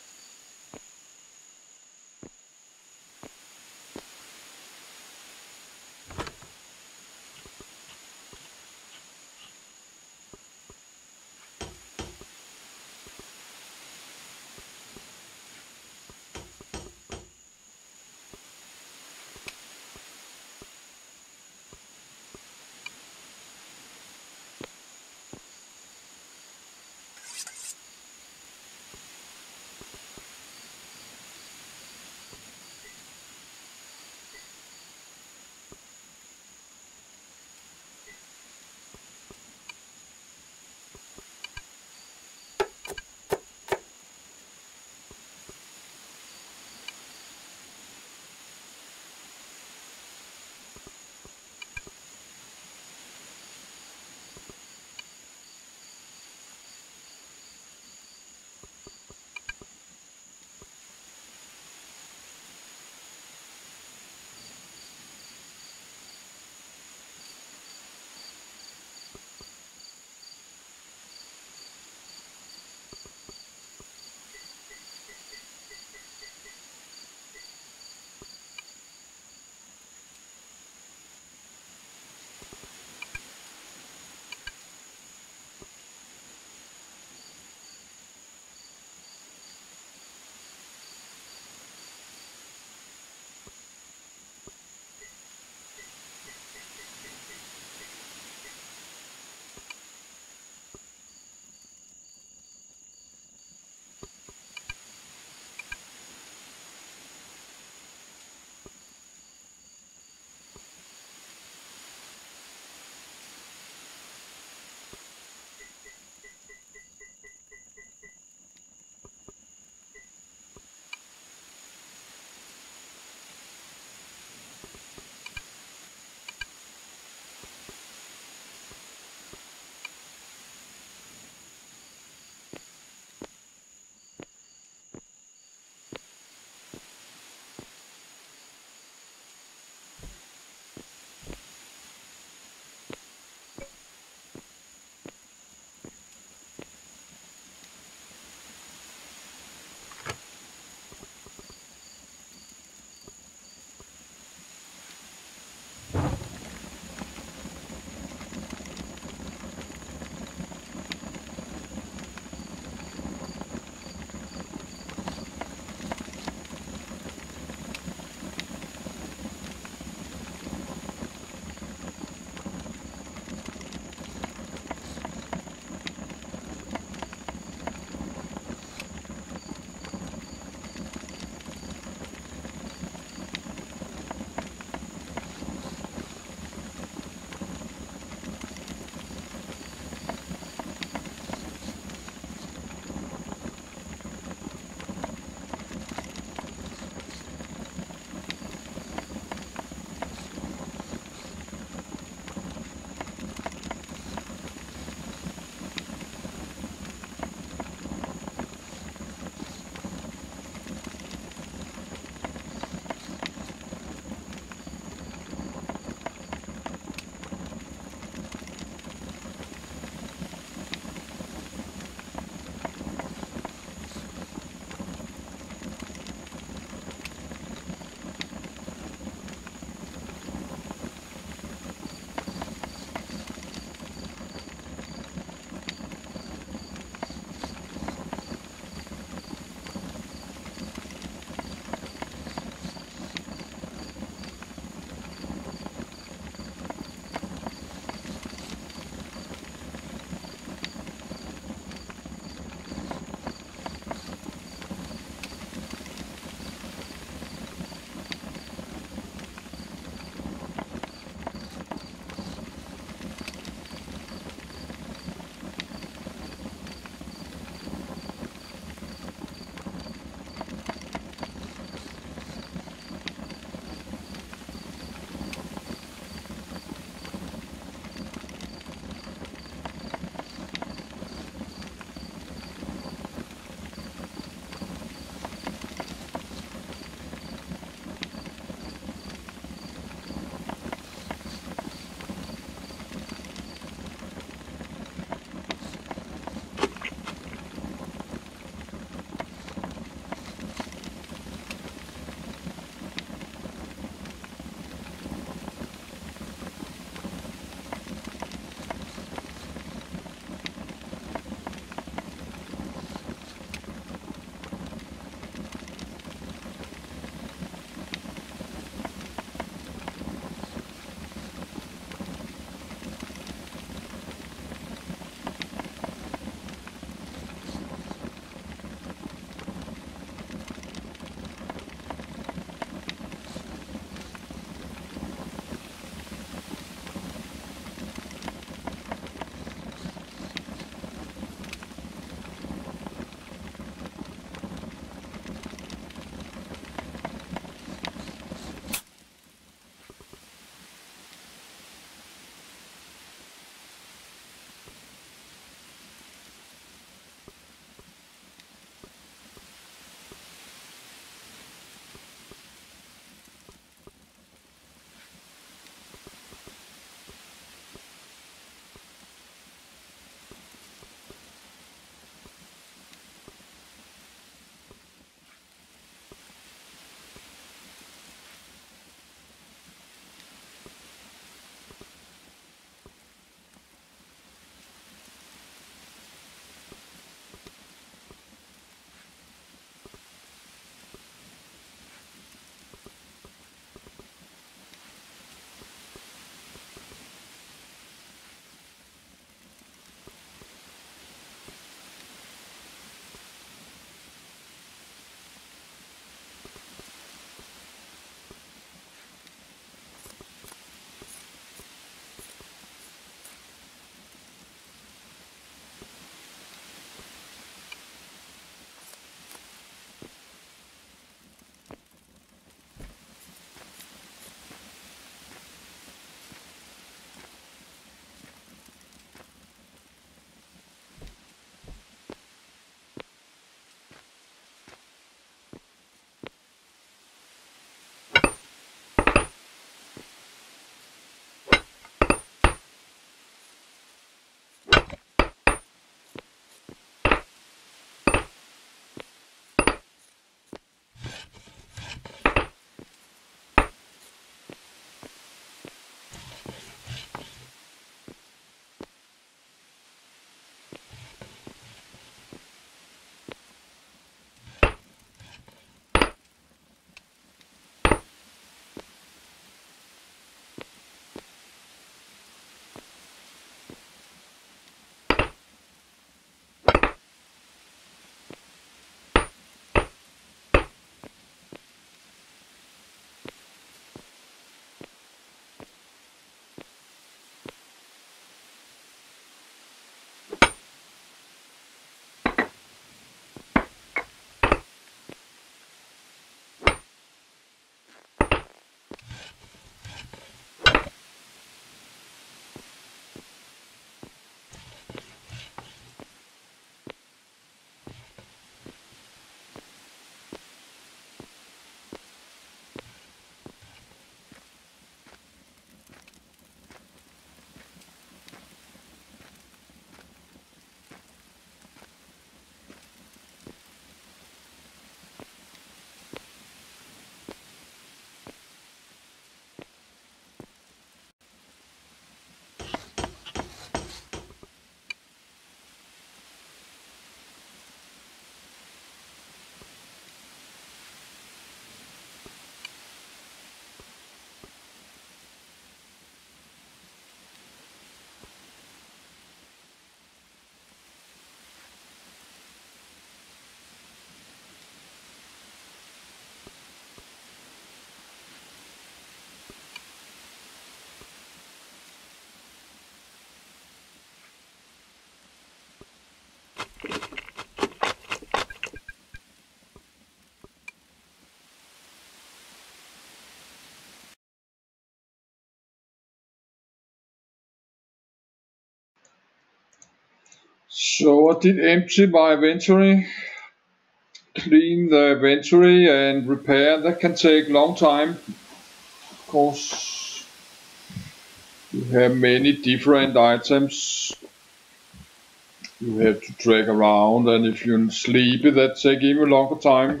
So I did empty my inventory, clean the inventory and repair. That can take a long time. Of course, you have many different items you have to drag around, and if you're sleepy, that take even longer time.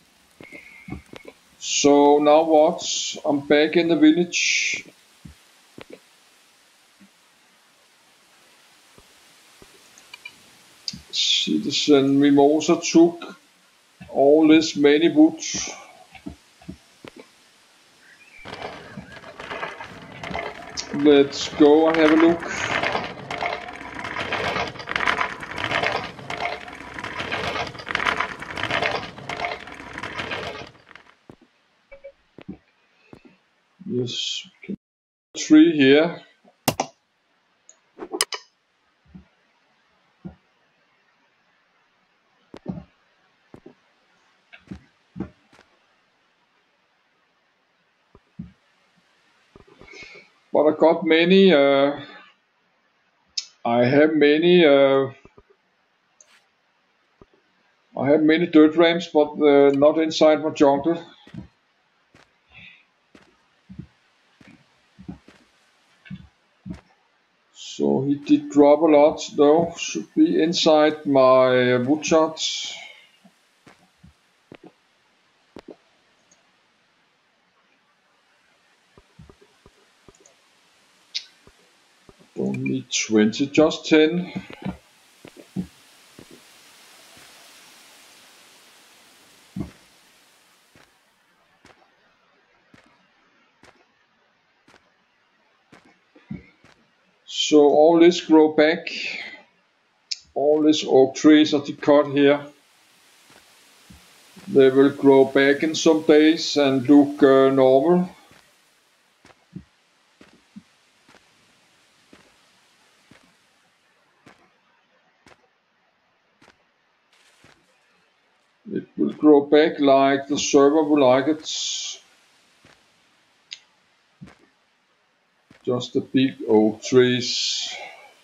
So now what? I'm back in the village. Citizen Mimosa took all this many wood. Let's go and have a look. Yes, tree here. But I got many, uh, I have many, uh, I have many dirt ramps, but uh, not inside my jungle. So he did drop a lot though, should be inside my woodshot. Don't need twenty, just ten. So all this grow back, all these oak trees that you cut here, they will grow back in some days and look uh, normal. It will grow back like the server will like it. Just the big oak trees.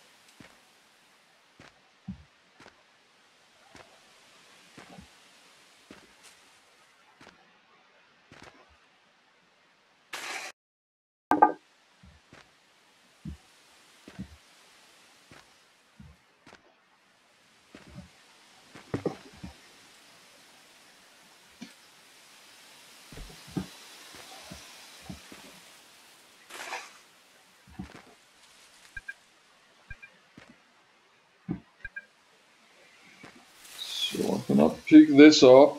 So I cannot pick this up.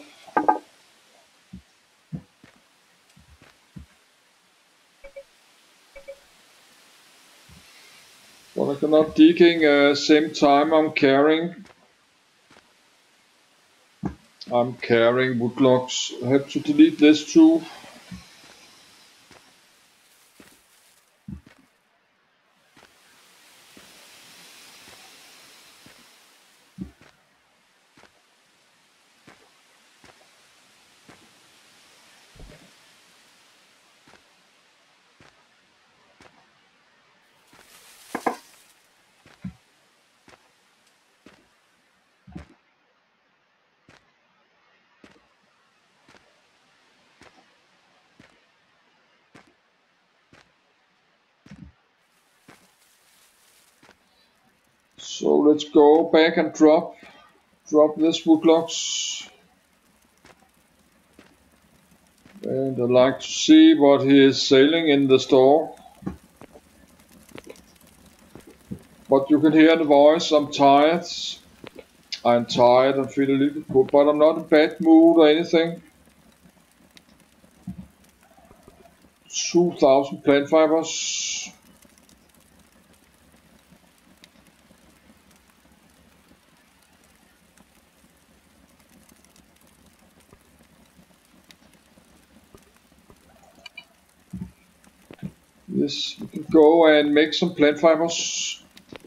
But I cannot digging uh, same time I'm carrying. I'm carrying wood logs. I have to delete this too. So let's go back and drop drop this wood logs. And I'd like to see what he is selling in the store. But you can hear the voice, I'm tired. I'm tired and feel a little good, but I'm not in bad mood or anything. two thousand plant fibers. Yes, you can go and make some plant fibers.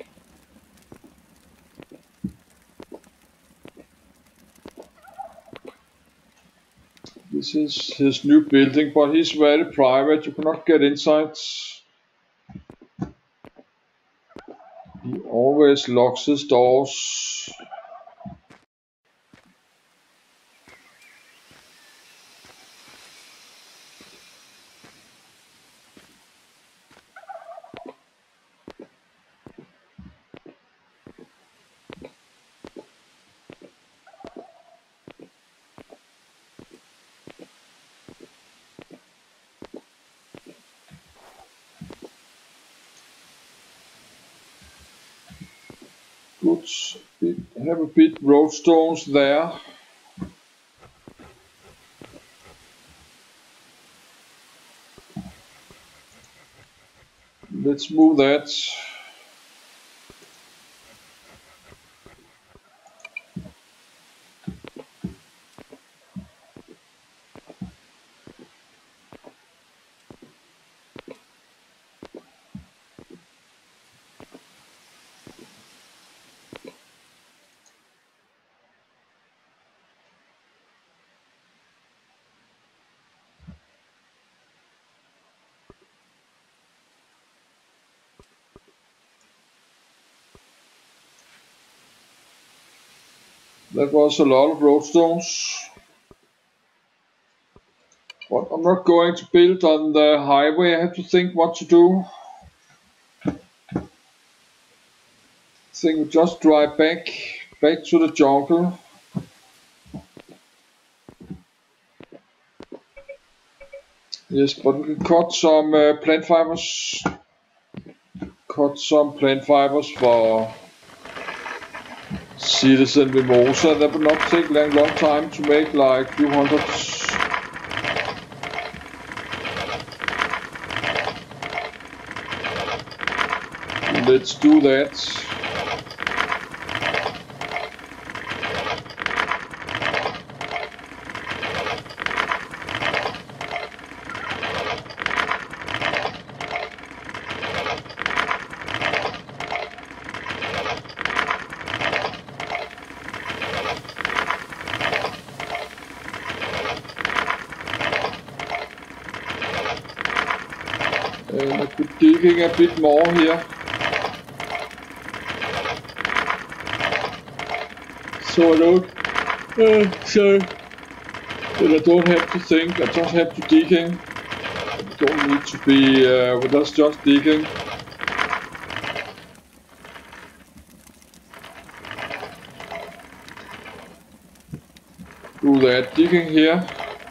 This is his new building, but he's very private, you cannot get inside. He Always locks his doors. Good. Have a bit roadstones there. Let's move that. That was a lot of roadstones. But I'm not going to build on the highway. I have to think what to do. I think we just drive back, back to the jungle. Yes, but we can cut some uh, plant fibers. Cut some plant fibers for citizen mimosa. That would not take a long, long time to make, like a few hundred. Let's do that. And I could digging a bit more here. So I don't, uh, so that I don't have to think, I just have to digging. I don't need to be, uh, well, that's just digging. Do that digging here.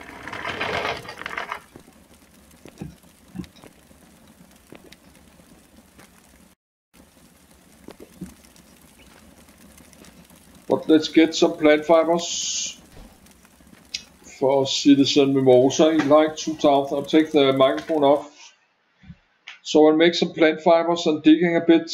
But let's get some plant fibers for citizen mimosa. He like two thousand. I'll take the microphone off. So I'll make some plant fibers and digging a bit.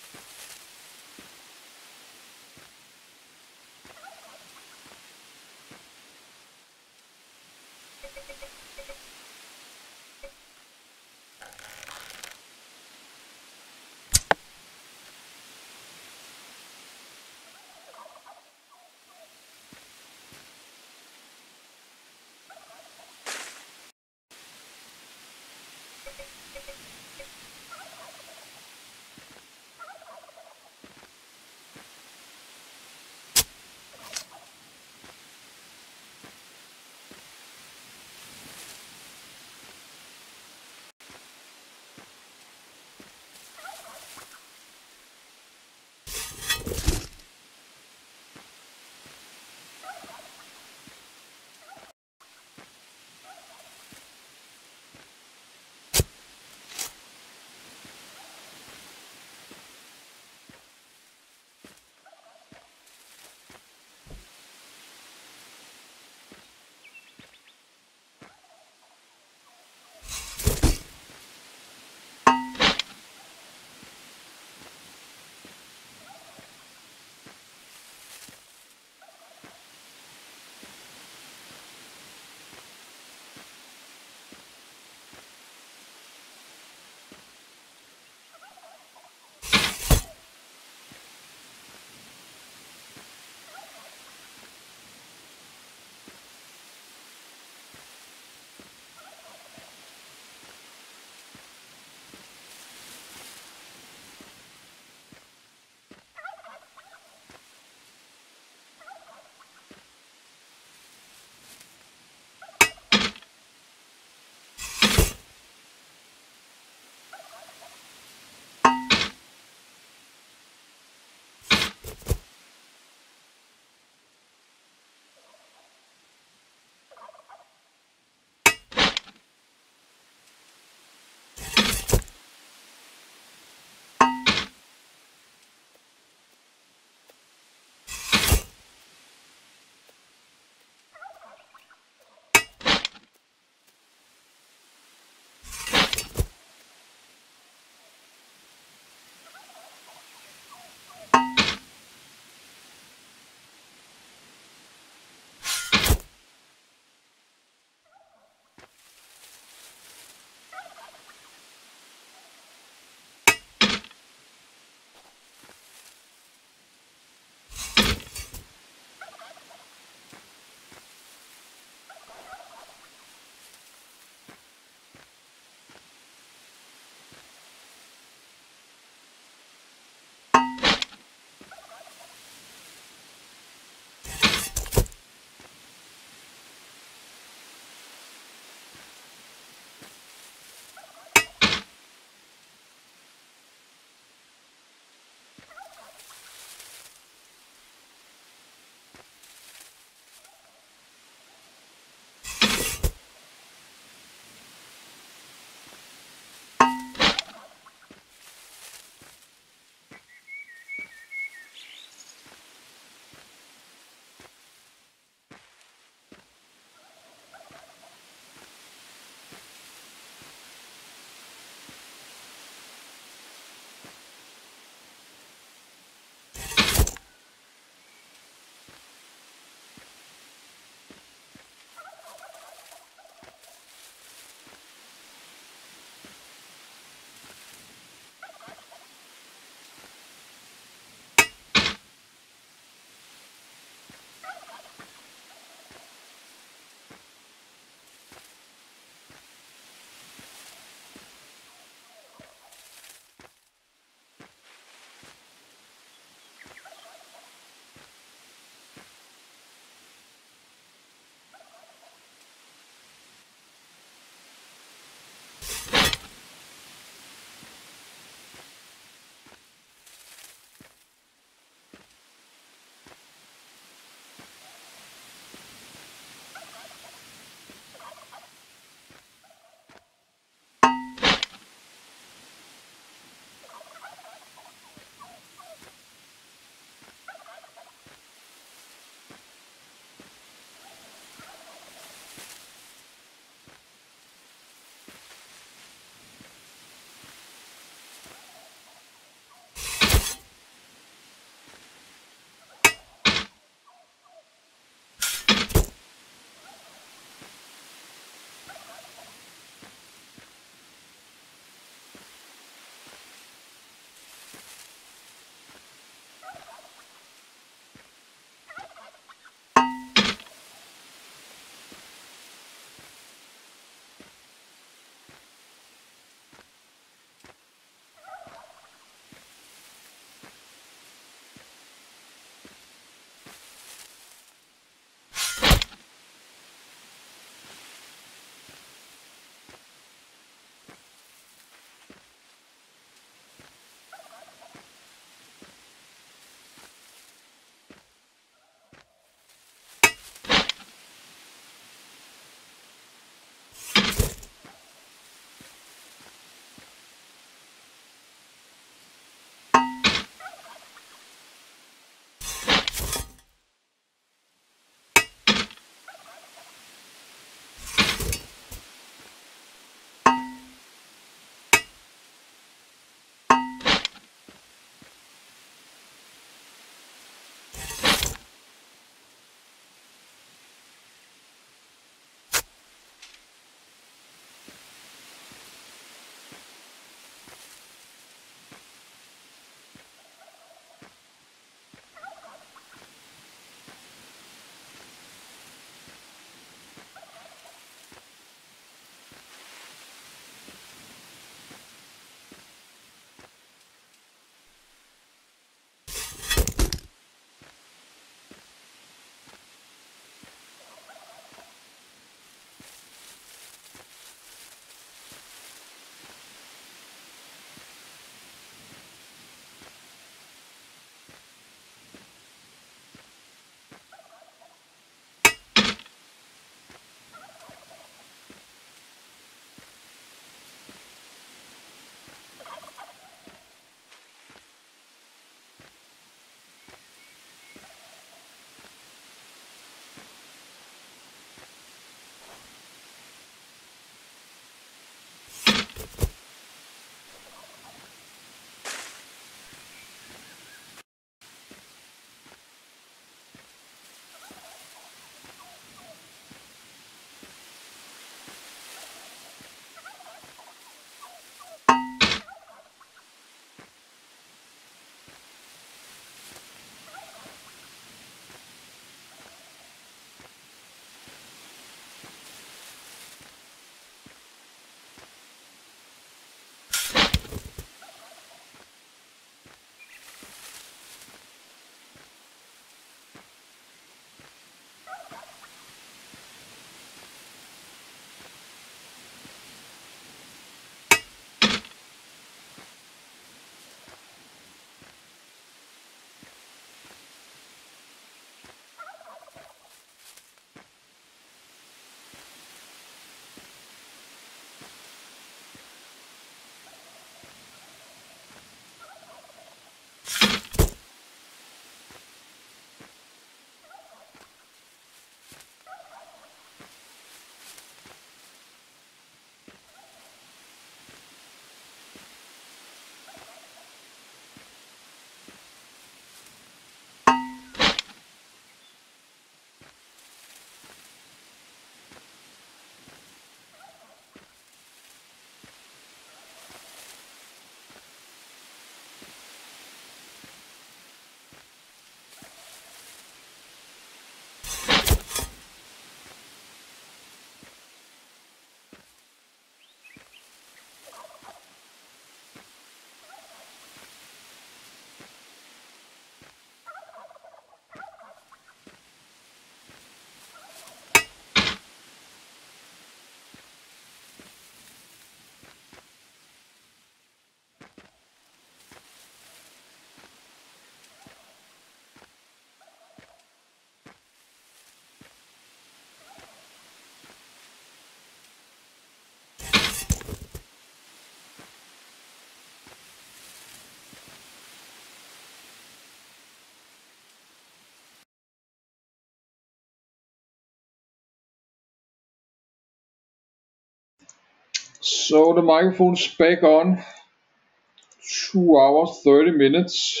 So the microphone's back on. Two hours, thirty minutes.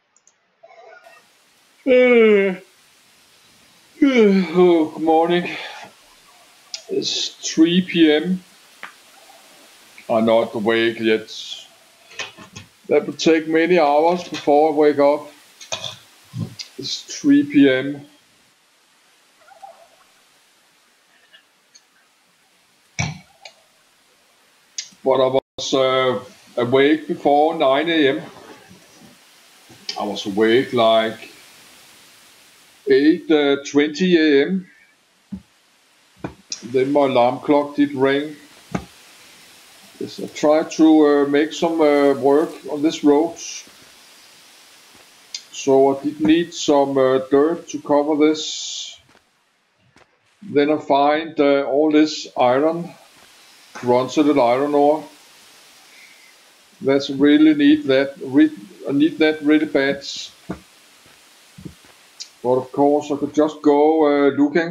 Uh, oh, good morning. It's three p m I'm not awake yet. That would take many hours before I wake up. It's three p m But I was uh, awake before nine a m I was awake like eight twenty a m Then my alarm clock did ring. Yes, I tried to uh, make some uh, work on this road. So I did need some uh, dirt to cover this. Then I find uh, all this iron, grunted iron ore. That's really need that. Re- I need that really bad. But of course, I could just go uh, looking.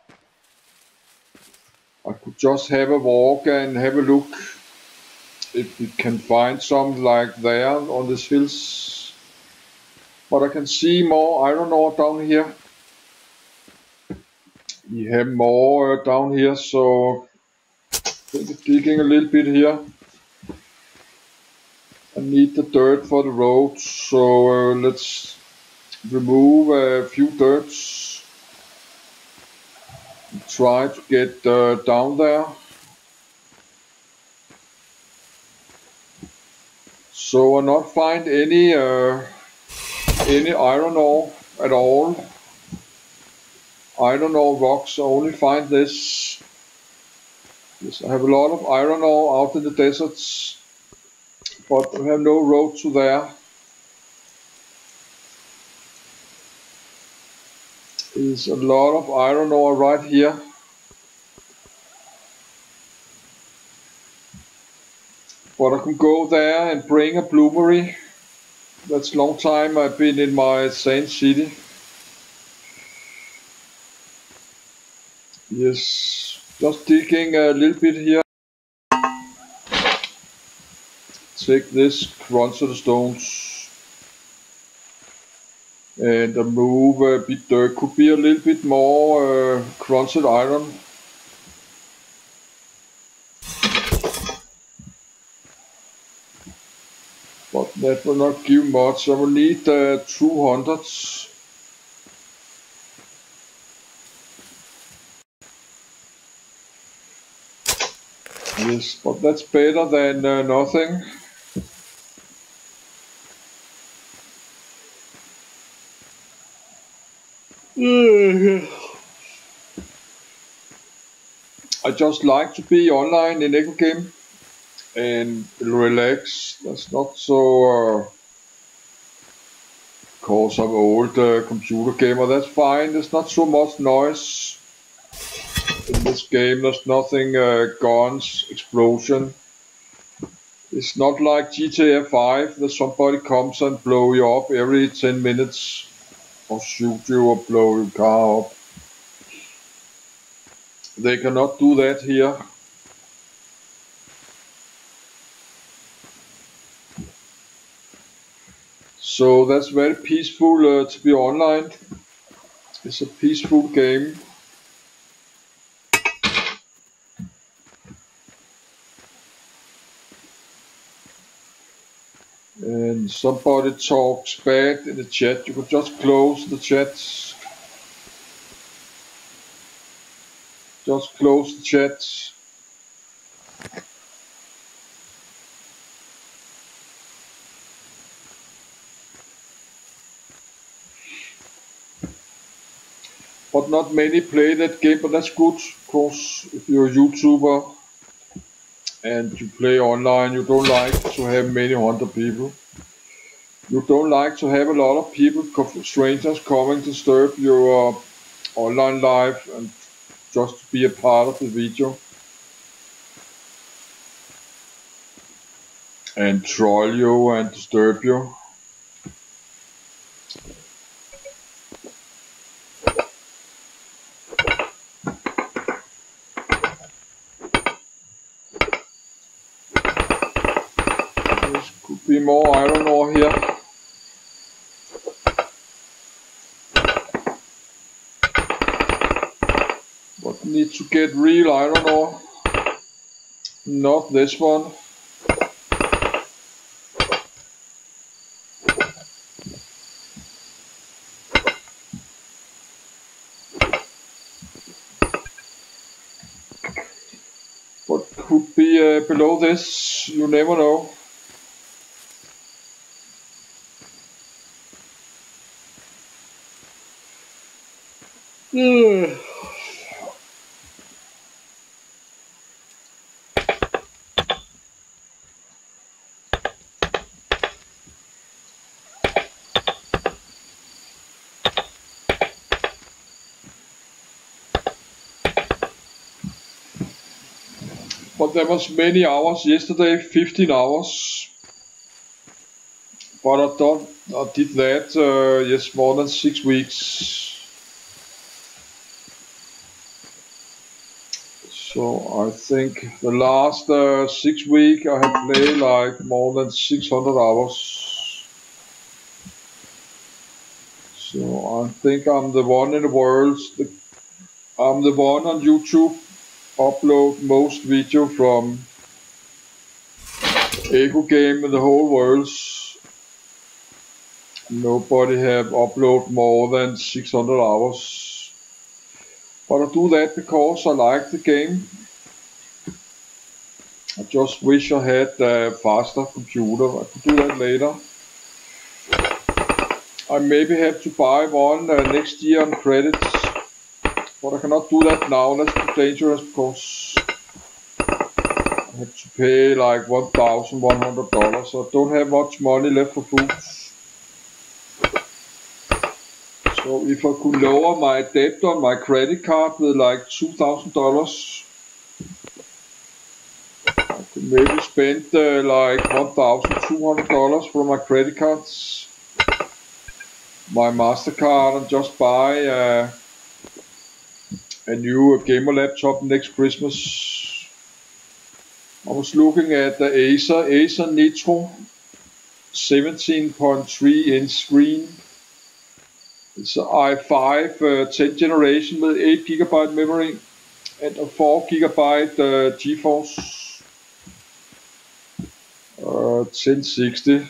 I could just have a walk and have a look if we can find some like there on these hills. But I can see more iron ore down here. We have more uh, down here, so digging a little bit here. I need the dirt for the road, so uh, let's remove a few dirts. Try to get uh, down there. So I not find any uh, any iron ore at all. Iron ore rocks. I only find this. Yes, I have a lot of iron ore out in the deserts, but I have no road to there. There's a lot of iron ore right here. But I can go there and bring a bloomery. That's a long time I've been in my sand city. Yes, just digging a little bit here. Take this, crunch of the stones, and I move a bit dirt. Could be a little bit more uh, crunched iron. But that will not give much. I will need uh, two hundreds. Yes, but that's better than uh, nothing. I just like to be online in Echo Game and relax. That's not so. Uh, Cause I'm old uh, computer gamer. That's fine. There's not so much noise in this game. There's nothing uh, guns, explosion. It's not like G T A five that somebody comes and blow you up every ten minutes, or shoot you or blow your car up. They cannot do that here. So that's very peaceful uh, to be online. It's a peaceful game. And somebody talks bad in the chat. You could just close the chats. Just close the chats. But not many play that game, but that's good, of course. If you're a YouTuber and you play online, you don't like to have many hundred people. You don't like to have a lot of people, strangers coming to disturb your uh, online life and just to be a part of the video. And troll you and disturb you. more iron ore here. But need to get real iron ore. Not this one. But could be uh, below this, you never know. Yeah. But there was many hours yesterday, fifteen hours. But I, done, I did that, uh, yes, more than six weeks. So I think the last uh, six weeks I have played like more than six hundred hours. So I think I'm the one in the world, the, I'm the one on YouTube upload most video from Echo game in the whole world. Nobody have uploaded more than six hundred hours. But I do that because I like the game. I just wish I had a faster computer. I could do that later. I maybe have to buy one uh, next year on credits. But I cannot do that now. That's too dangerous because I have to pay like one thousand one hundred dollars. So I don't have much money left for food. So if I could lower my debt on my credit card with like two thousand dollars, I could maybe spend uh, like one thousand two hundred dollars for my credit cards, my MasterCard, and just buy uh, a new gamer laptop next Christmas. I was looking at the Acer, Acer Nitro seventeen point three inch screen. It's an i five uh, tenth generation with eight gigabyte memory and a four gigabyte uh, GeForce uh, ten sixty.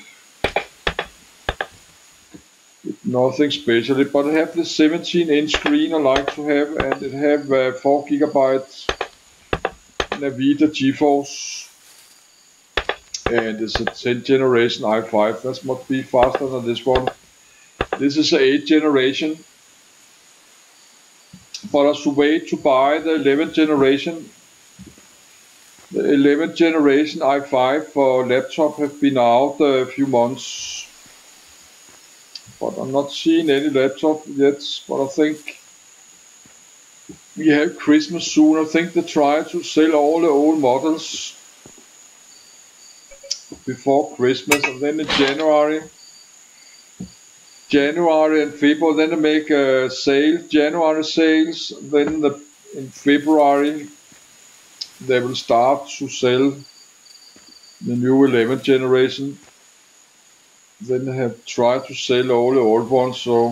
Nothing special, but I have the seventeen inch screen I like to have, and it have uh, four gigabyte Nvidia GeForce, and it's a tenth generation i five. That must be faster than this one. This is an eighth generation, but I should wait to buy the eleventh generation. The eleventh generation i five for laptop have been out a few months, but I'm not seeing any laptop yet. But I think we have Christmas soon. I think they try to sell all the old models before Christmas, and then in January. January and February, then they make a sale, January sales, then the, in February they will start to sell the new eleventh generation. Then they have tried to sell all the old ones, so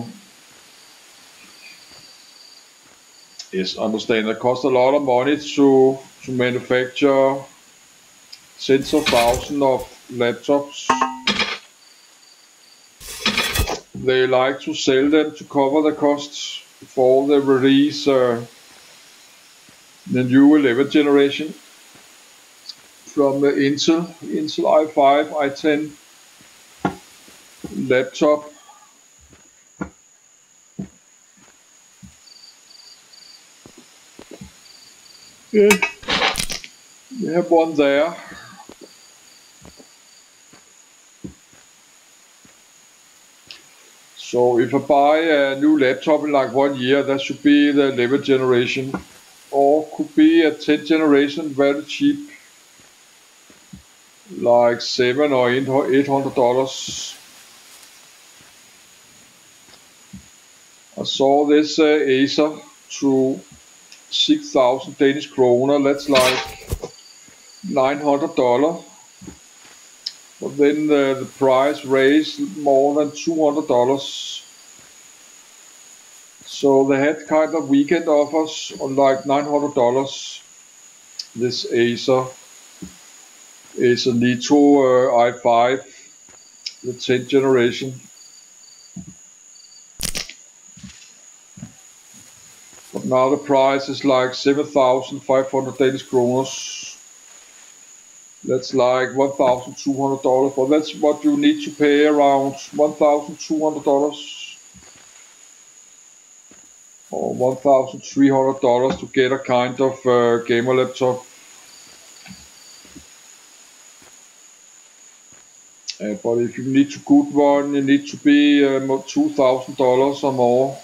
yes, understand it costs a lot of money to, to manufacture tens of thousands of laptops. They like to sell them to cover the costs before they release uh, the new eleventh generation from the Intel, Intel i five, i ten laptop. Yeah, we have one there. So if I buy a new laptop in like one year, that should be the eleventh generation, or could be a tenth generation, very cheap, like seven or eight hundred dollars. I saw this uh, Acer to six thousand Danish kroner. That's like nine hundred dollars. but then the, the price raised more than two hundred dollars. So they had kind of weekend offers on like nine hundred dollars. This Acer Acer Nitro uh, i five, the tenth generation. But now the price is like seven thousand five hundred Danish kroners. That's like one thousand two hundred dollars, but that's what you need to pay, around one thousand two hundred dollars or one thousand three hundred dollars to get a kind of uh, gamer laptop. Uh, but if you need a good one, you need to be um, two thousand dollars or more.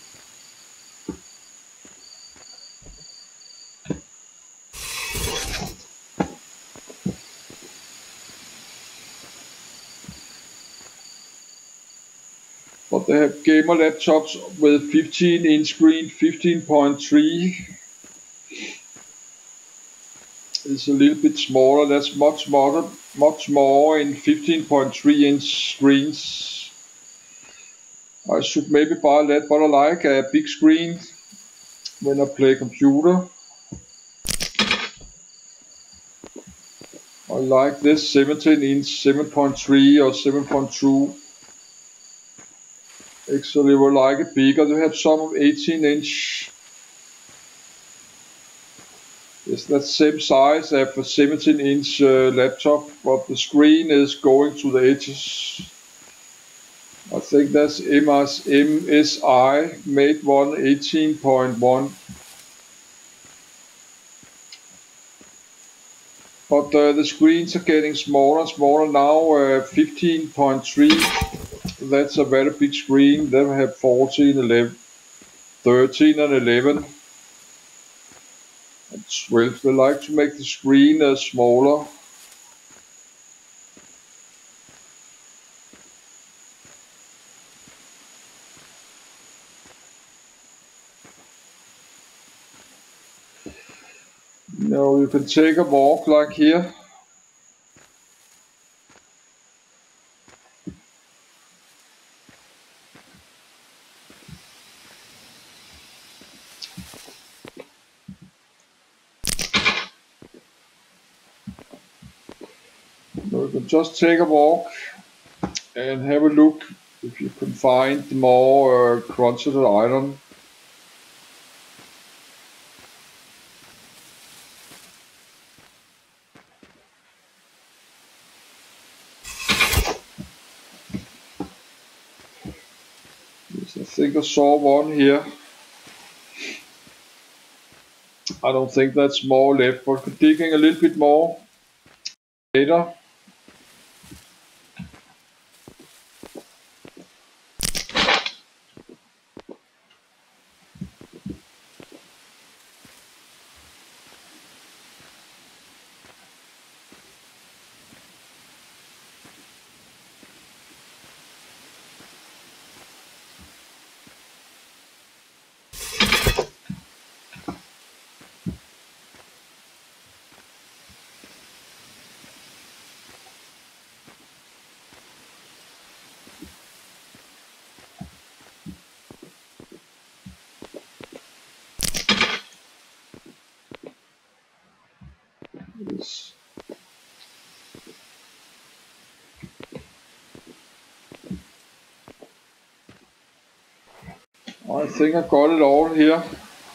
But they have gamer laptops with fifteen inch screen, fifteen point three. It's a little bit smaller. That's much more, much more in fifteen point three inch screens. I should maybe buy that, but I like a big screen when I play computer. I like this seventeen inch, seven point three or seven point two. Actually, I like it bigger. They have some of eighteen inch. It's that same size as a seventeen inch uh, laptop, but the screen is going to the edges. I think that's M S I made one eighteen point one. But uh, the screens are getting smaller and smaller now. uh, fifteen point three, that's a very big screen. Then we have fourteen, eleven, thirteen and eleven. And twelve, we like to make the screen uh, smaller. Now you can take a walk like here. You can just take a walk and have a look if you can find more uh, crunched iron. Yes, I think I saw one here. I don't think that's more left, but digging a little bit more later. Yes. I think I got it all here.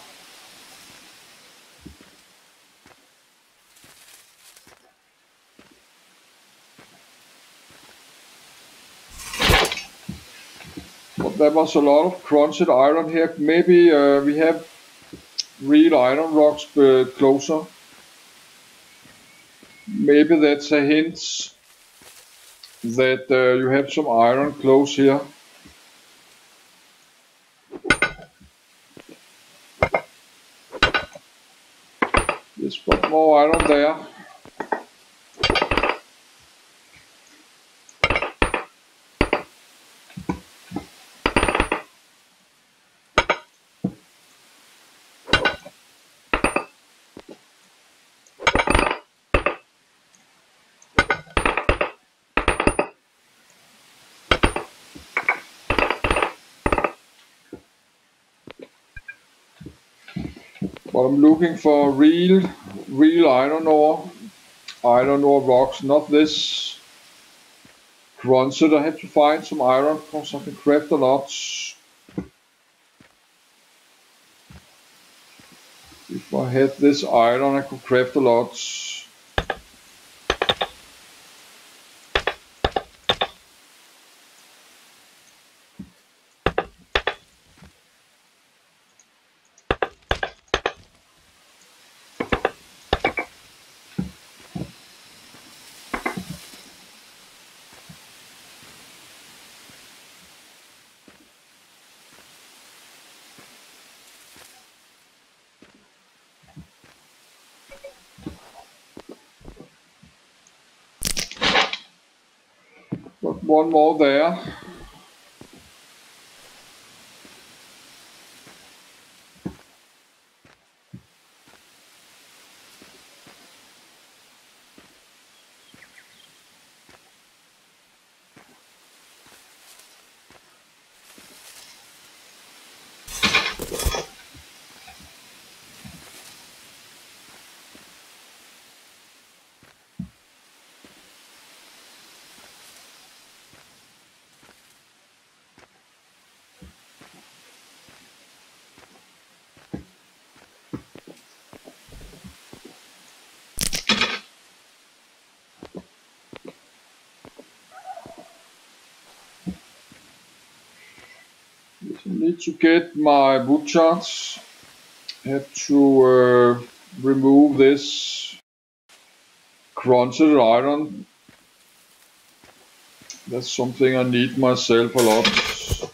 But there was a lot of crunched iron here. Maybe uh, we have real iron rocks uh, closer. Maybe that's a hint that uh, you have some iron close here. There's got more iron there. But I'm looking for real, real iron ore. Iron ore rocks, not this grunted. I have to find some iron because I can craft a lot. If I had this iron, I could craft a lot. Got one more there. I need to get my wood charts. I have to uh, remove this grunted iron. That's something I need myself a lot.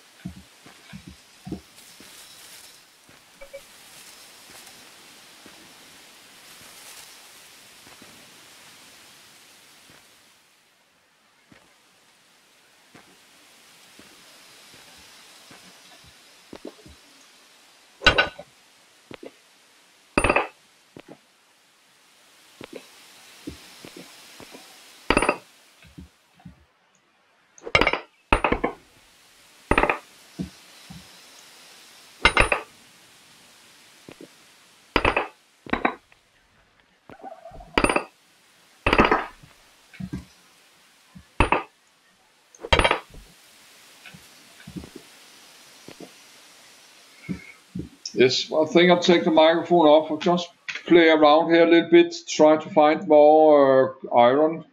Yes, I think I'll take the microphone off. I'll just play around here a little bit, try to find more uh, iron.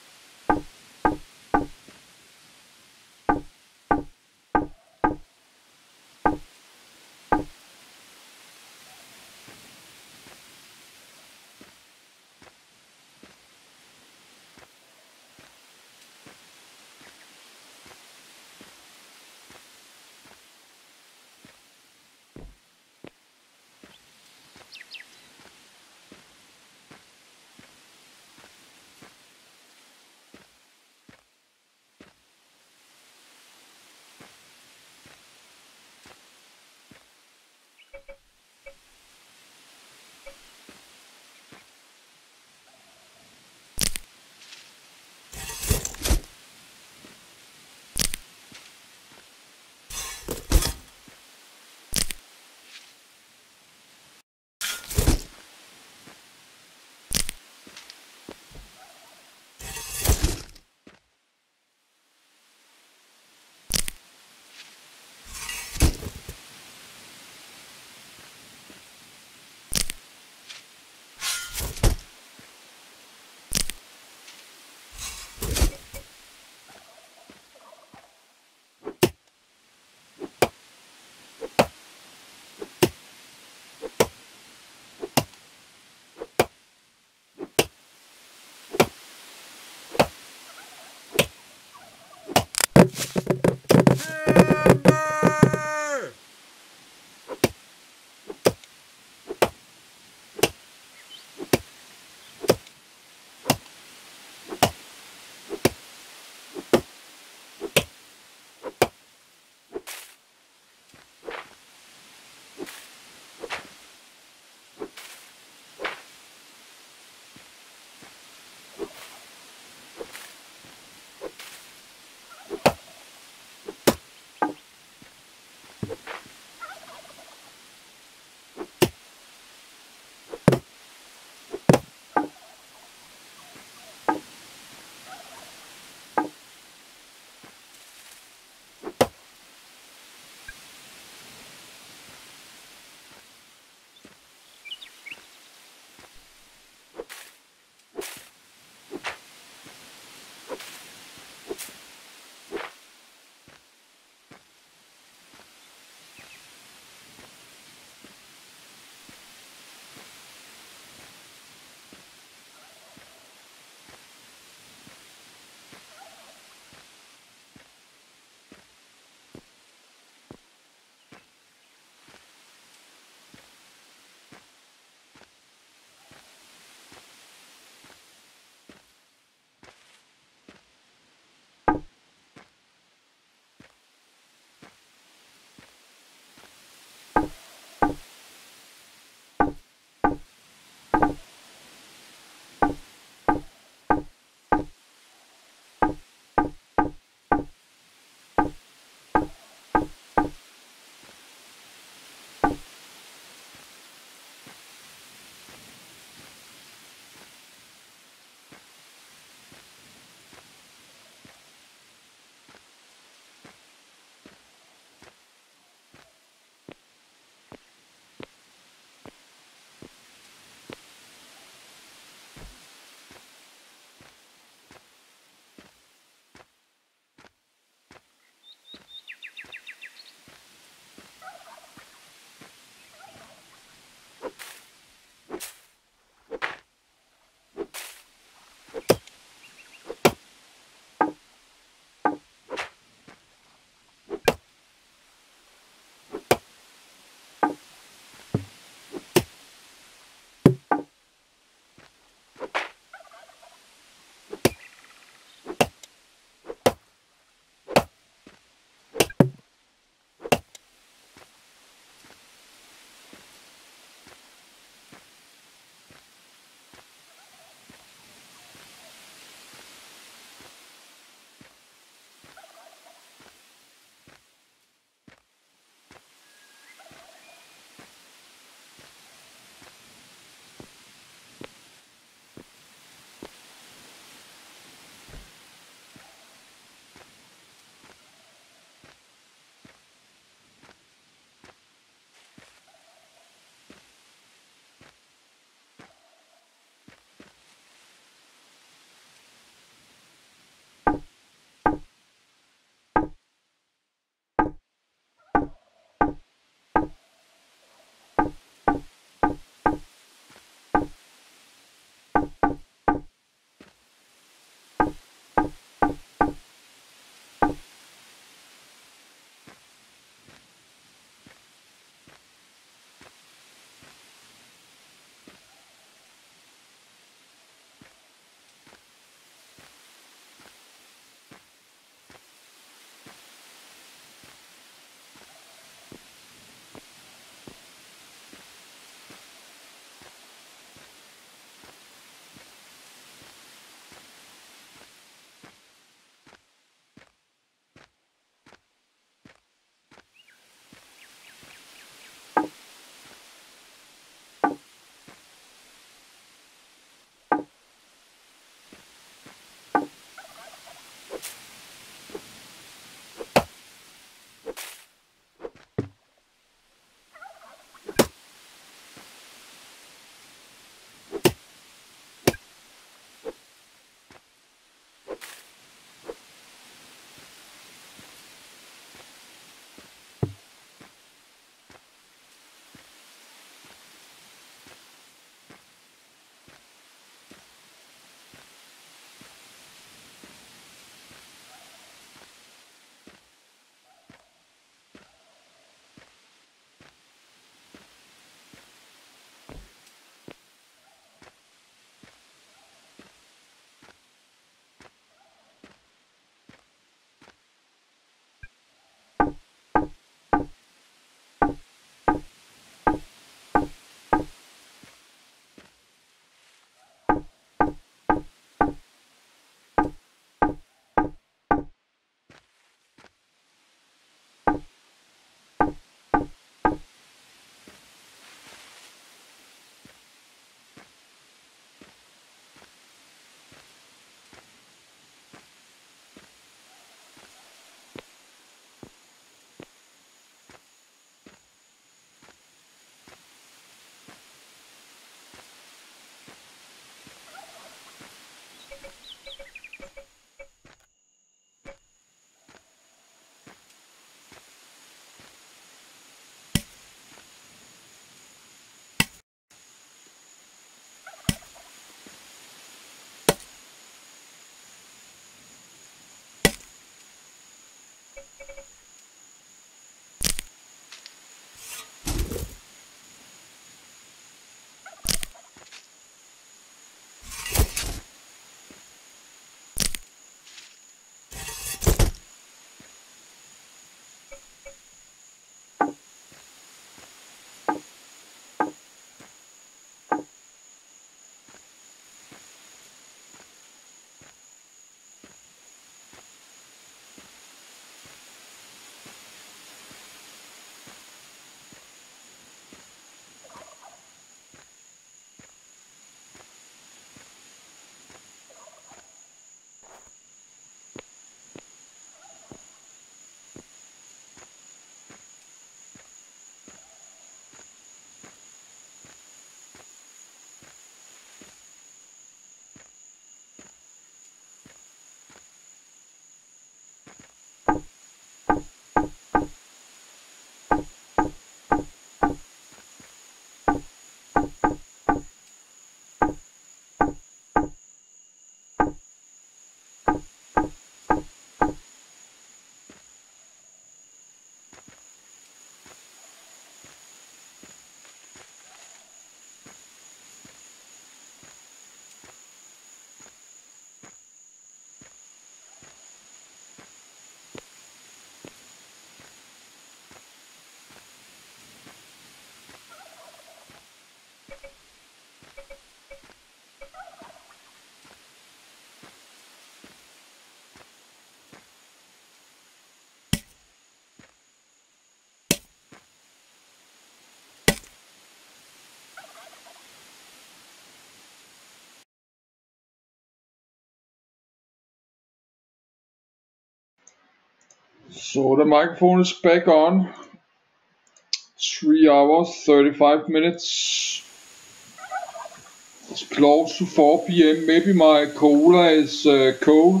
So the microphone is back on. three hours, thirty-five minutes. It's close to four p m Maybe my cola is uh, cold.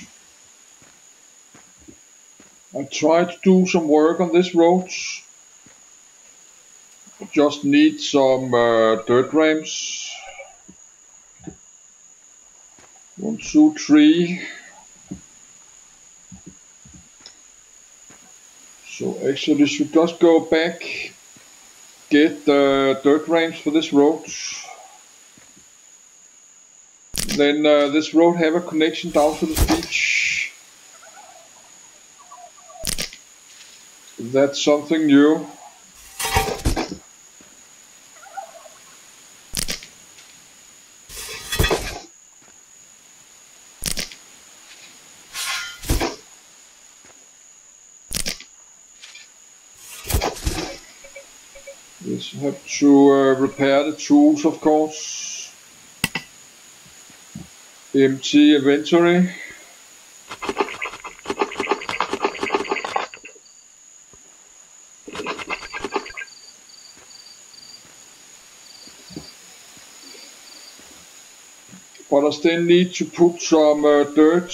I try to do some work on this road. Just need some uh, dirt ramps. One, two, three. So actually should just go back, get the uh, dirt ramps for this road. Then uh, this road have a connection down to the beach. That's something new. Yes, have to uh, repair the tools, of course. Empty inventory. But I still need to put some uh, dirt.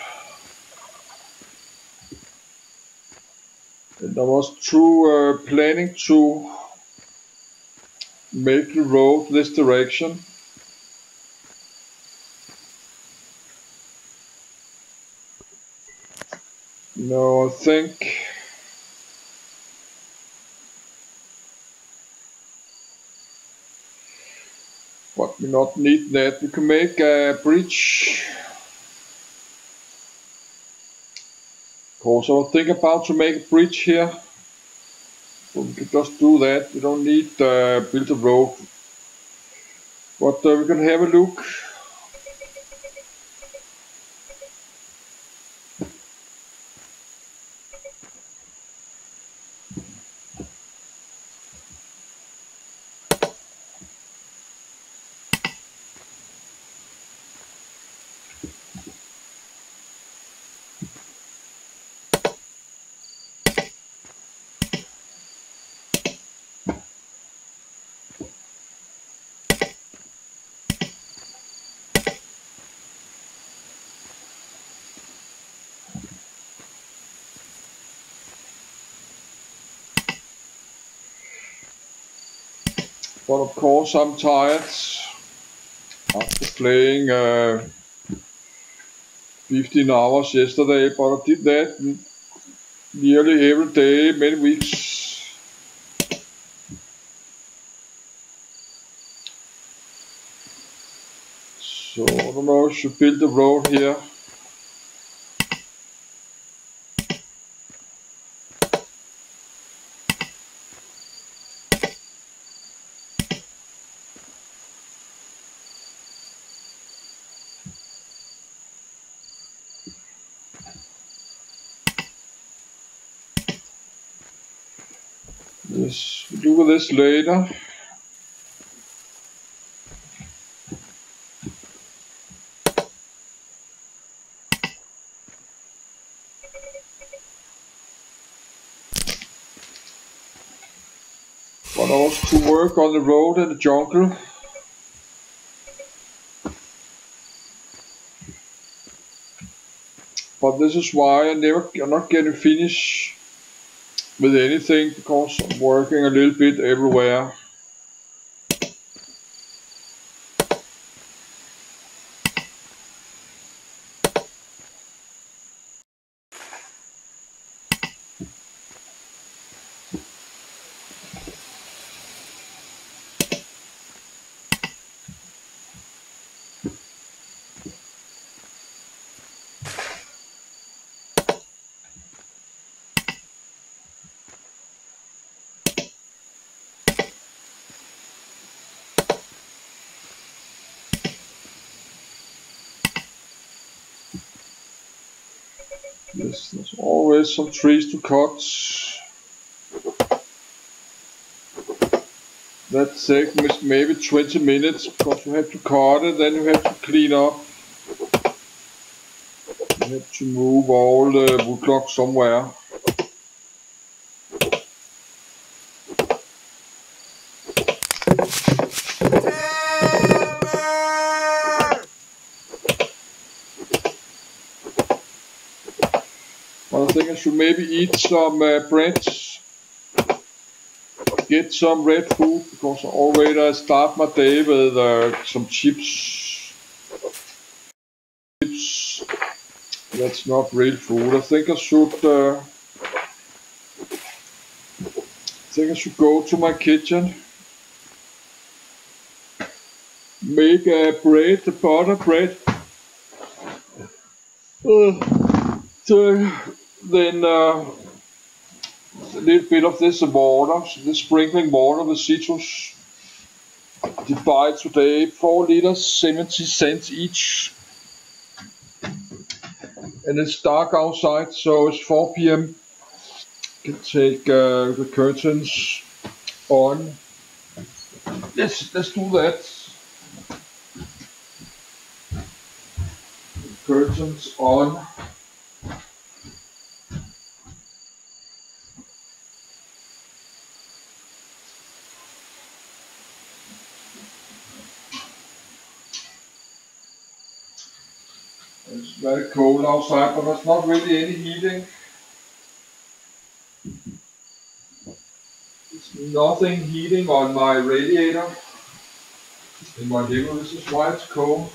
And I was too uh, planning to make the road this direction. No, I think but we not need that. We can make a bridge. Of course, I was thinking about to make a bridge here. So we can just do that. We don't need to uh, build a road. But uh, we can have a look. But of course I'm tired after playing uh, fifteen hours yesterday, but I did that nearly every day, many weeks. So I don't know if I should build a road here. Yes, we'll do this later. But also to work on the road in the jungle. But this is why I never, I'm not getting finished with anything, because I'm working a little bit everywhere. Yes, there's always some trees to cut. That takes maybe twenty minutes, because you have to cut it, then you have to clean up. have to move all the wood blocks somewhere. I think I should maybe eat some uh, bread, get some red food, because I already start my day with uh, some chips. Chips. That's not real food. I think I should. Uh, I think I should go to my kitchen, make a bread, a butter bread. Uh, so then. Uh, A little bit of this water, so this sprinkling water with citrus. Divide today four liters, seventy cents each. And it's dark outside, so it's four p m Can take uh, the curtains on. Let's let's do that. Curtains on. It's very cold outside, but there's not really any heating. There's nothing heating on my radiator in my living room. This is why it's cold.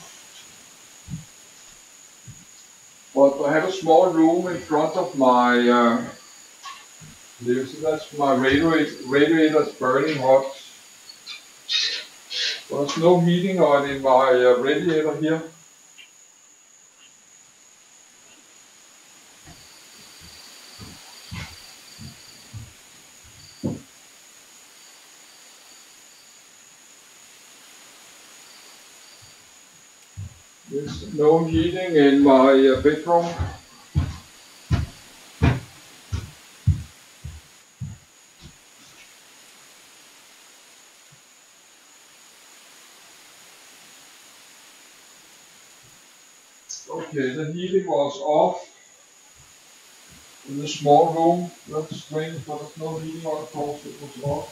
But I have a small room in front of my uh, living, so that's my radiator. Radiator is burning hot. But there's no heating on in my uh, radiator here. There's no heating in my uh, bedroom. Okay, the heating was off in the small room. That's strange, but there's no heating on, of course, it was off.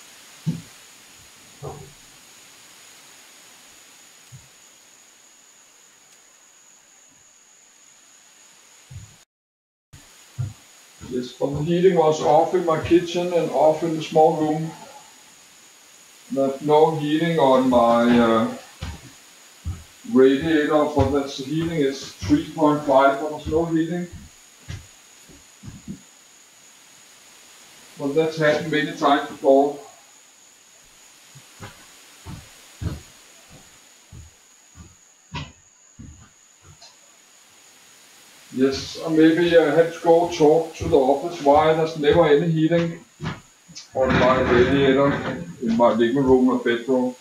Yes, but the heating was off in my kitchen and off in the small room. There's no heating on my uh, radiator, but that's the heating is three point five, but there's no heating. But that's happened many times before. Yes, or maybe I have to go talk to the office why there's never any heating on my radiator in my living room or bedroom.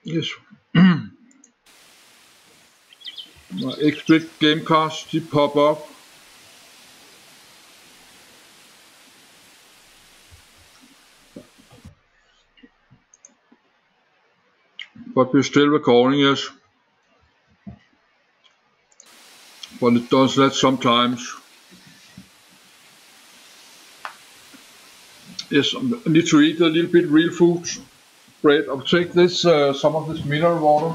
Yes. My expert game cards, de popper op. But we're still recording, yes. But it does that sometimes. Yes, I need to eat a little bit real food. Bread. I'll take this, uh, some of this mineral water.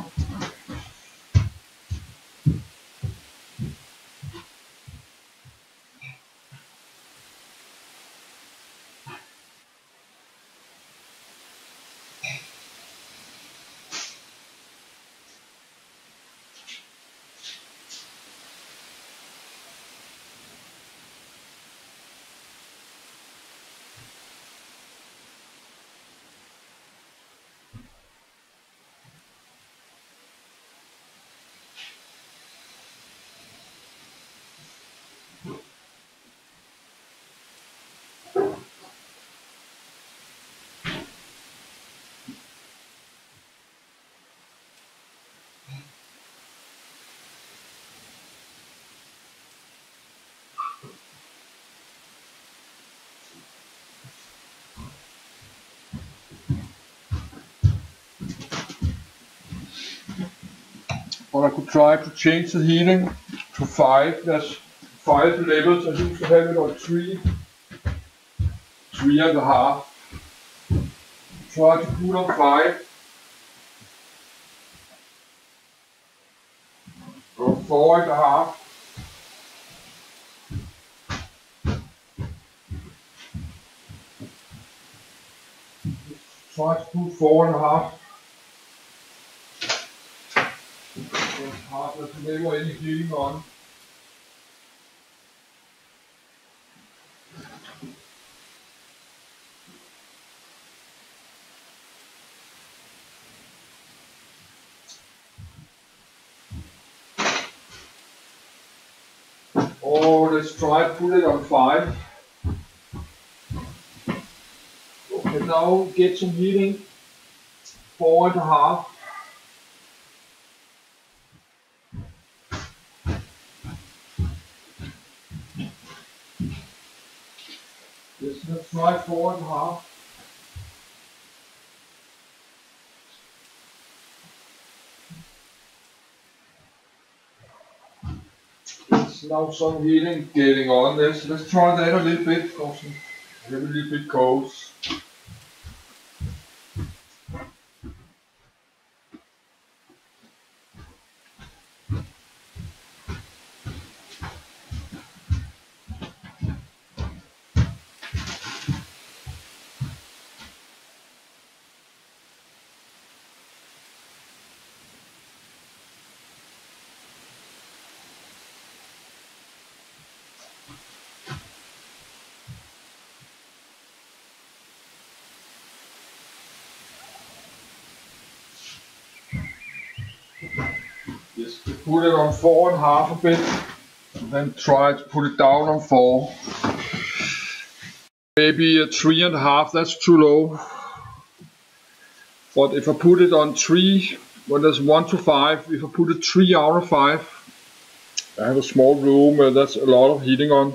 Or I could try to change the heating to five. There's five levels. I used to have it on three, three and a half. Try to put on five. Or four and a half. Try to put four and a half. There's never any heating on. Or let's try to put it on five. Okay, now get some heating. Four and a half. Yes, let's try four and a half. There's now some heating getting on this. Let's try that a little bit. Because it's a little bit cold. Yes, put it on four and a half a bit, and then try to put it down on four. Maybe a three and a half, that's too low. But if I put it on three, when there's one to five, if I put it three out of five, I have a small room, and that's a lot of heating on.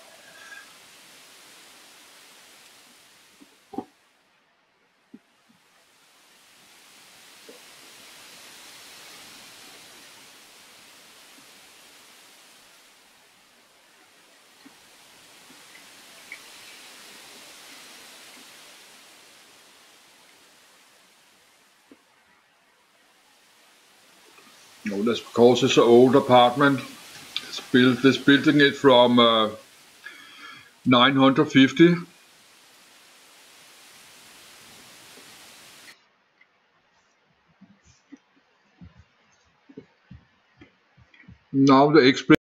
No, that's because it's an old apartment. It's built, it's building it from uh, nine hundred fifty. Now the explain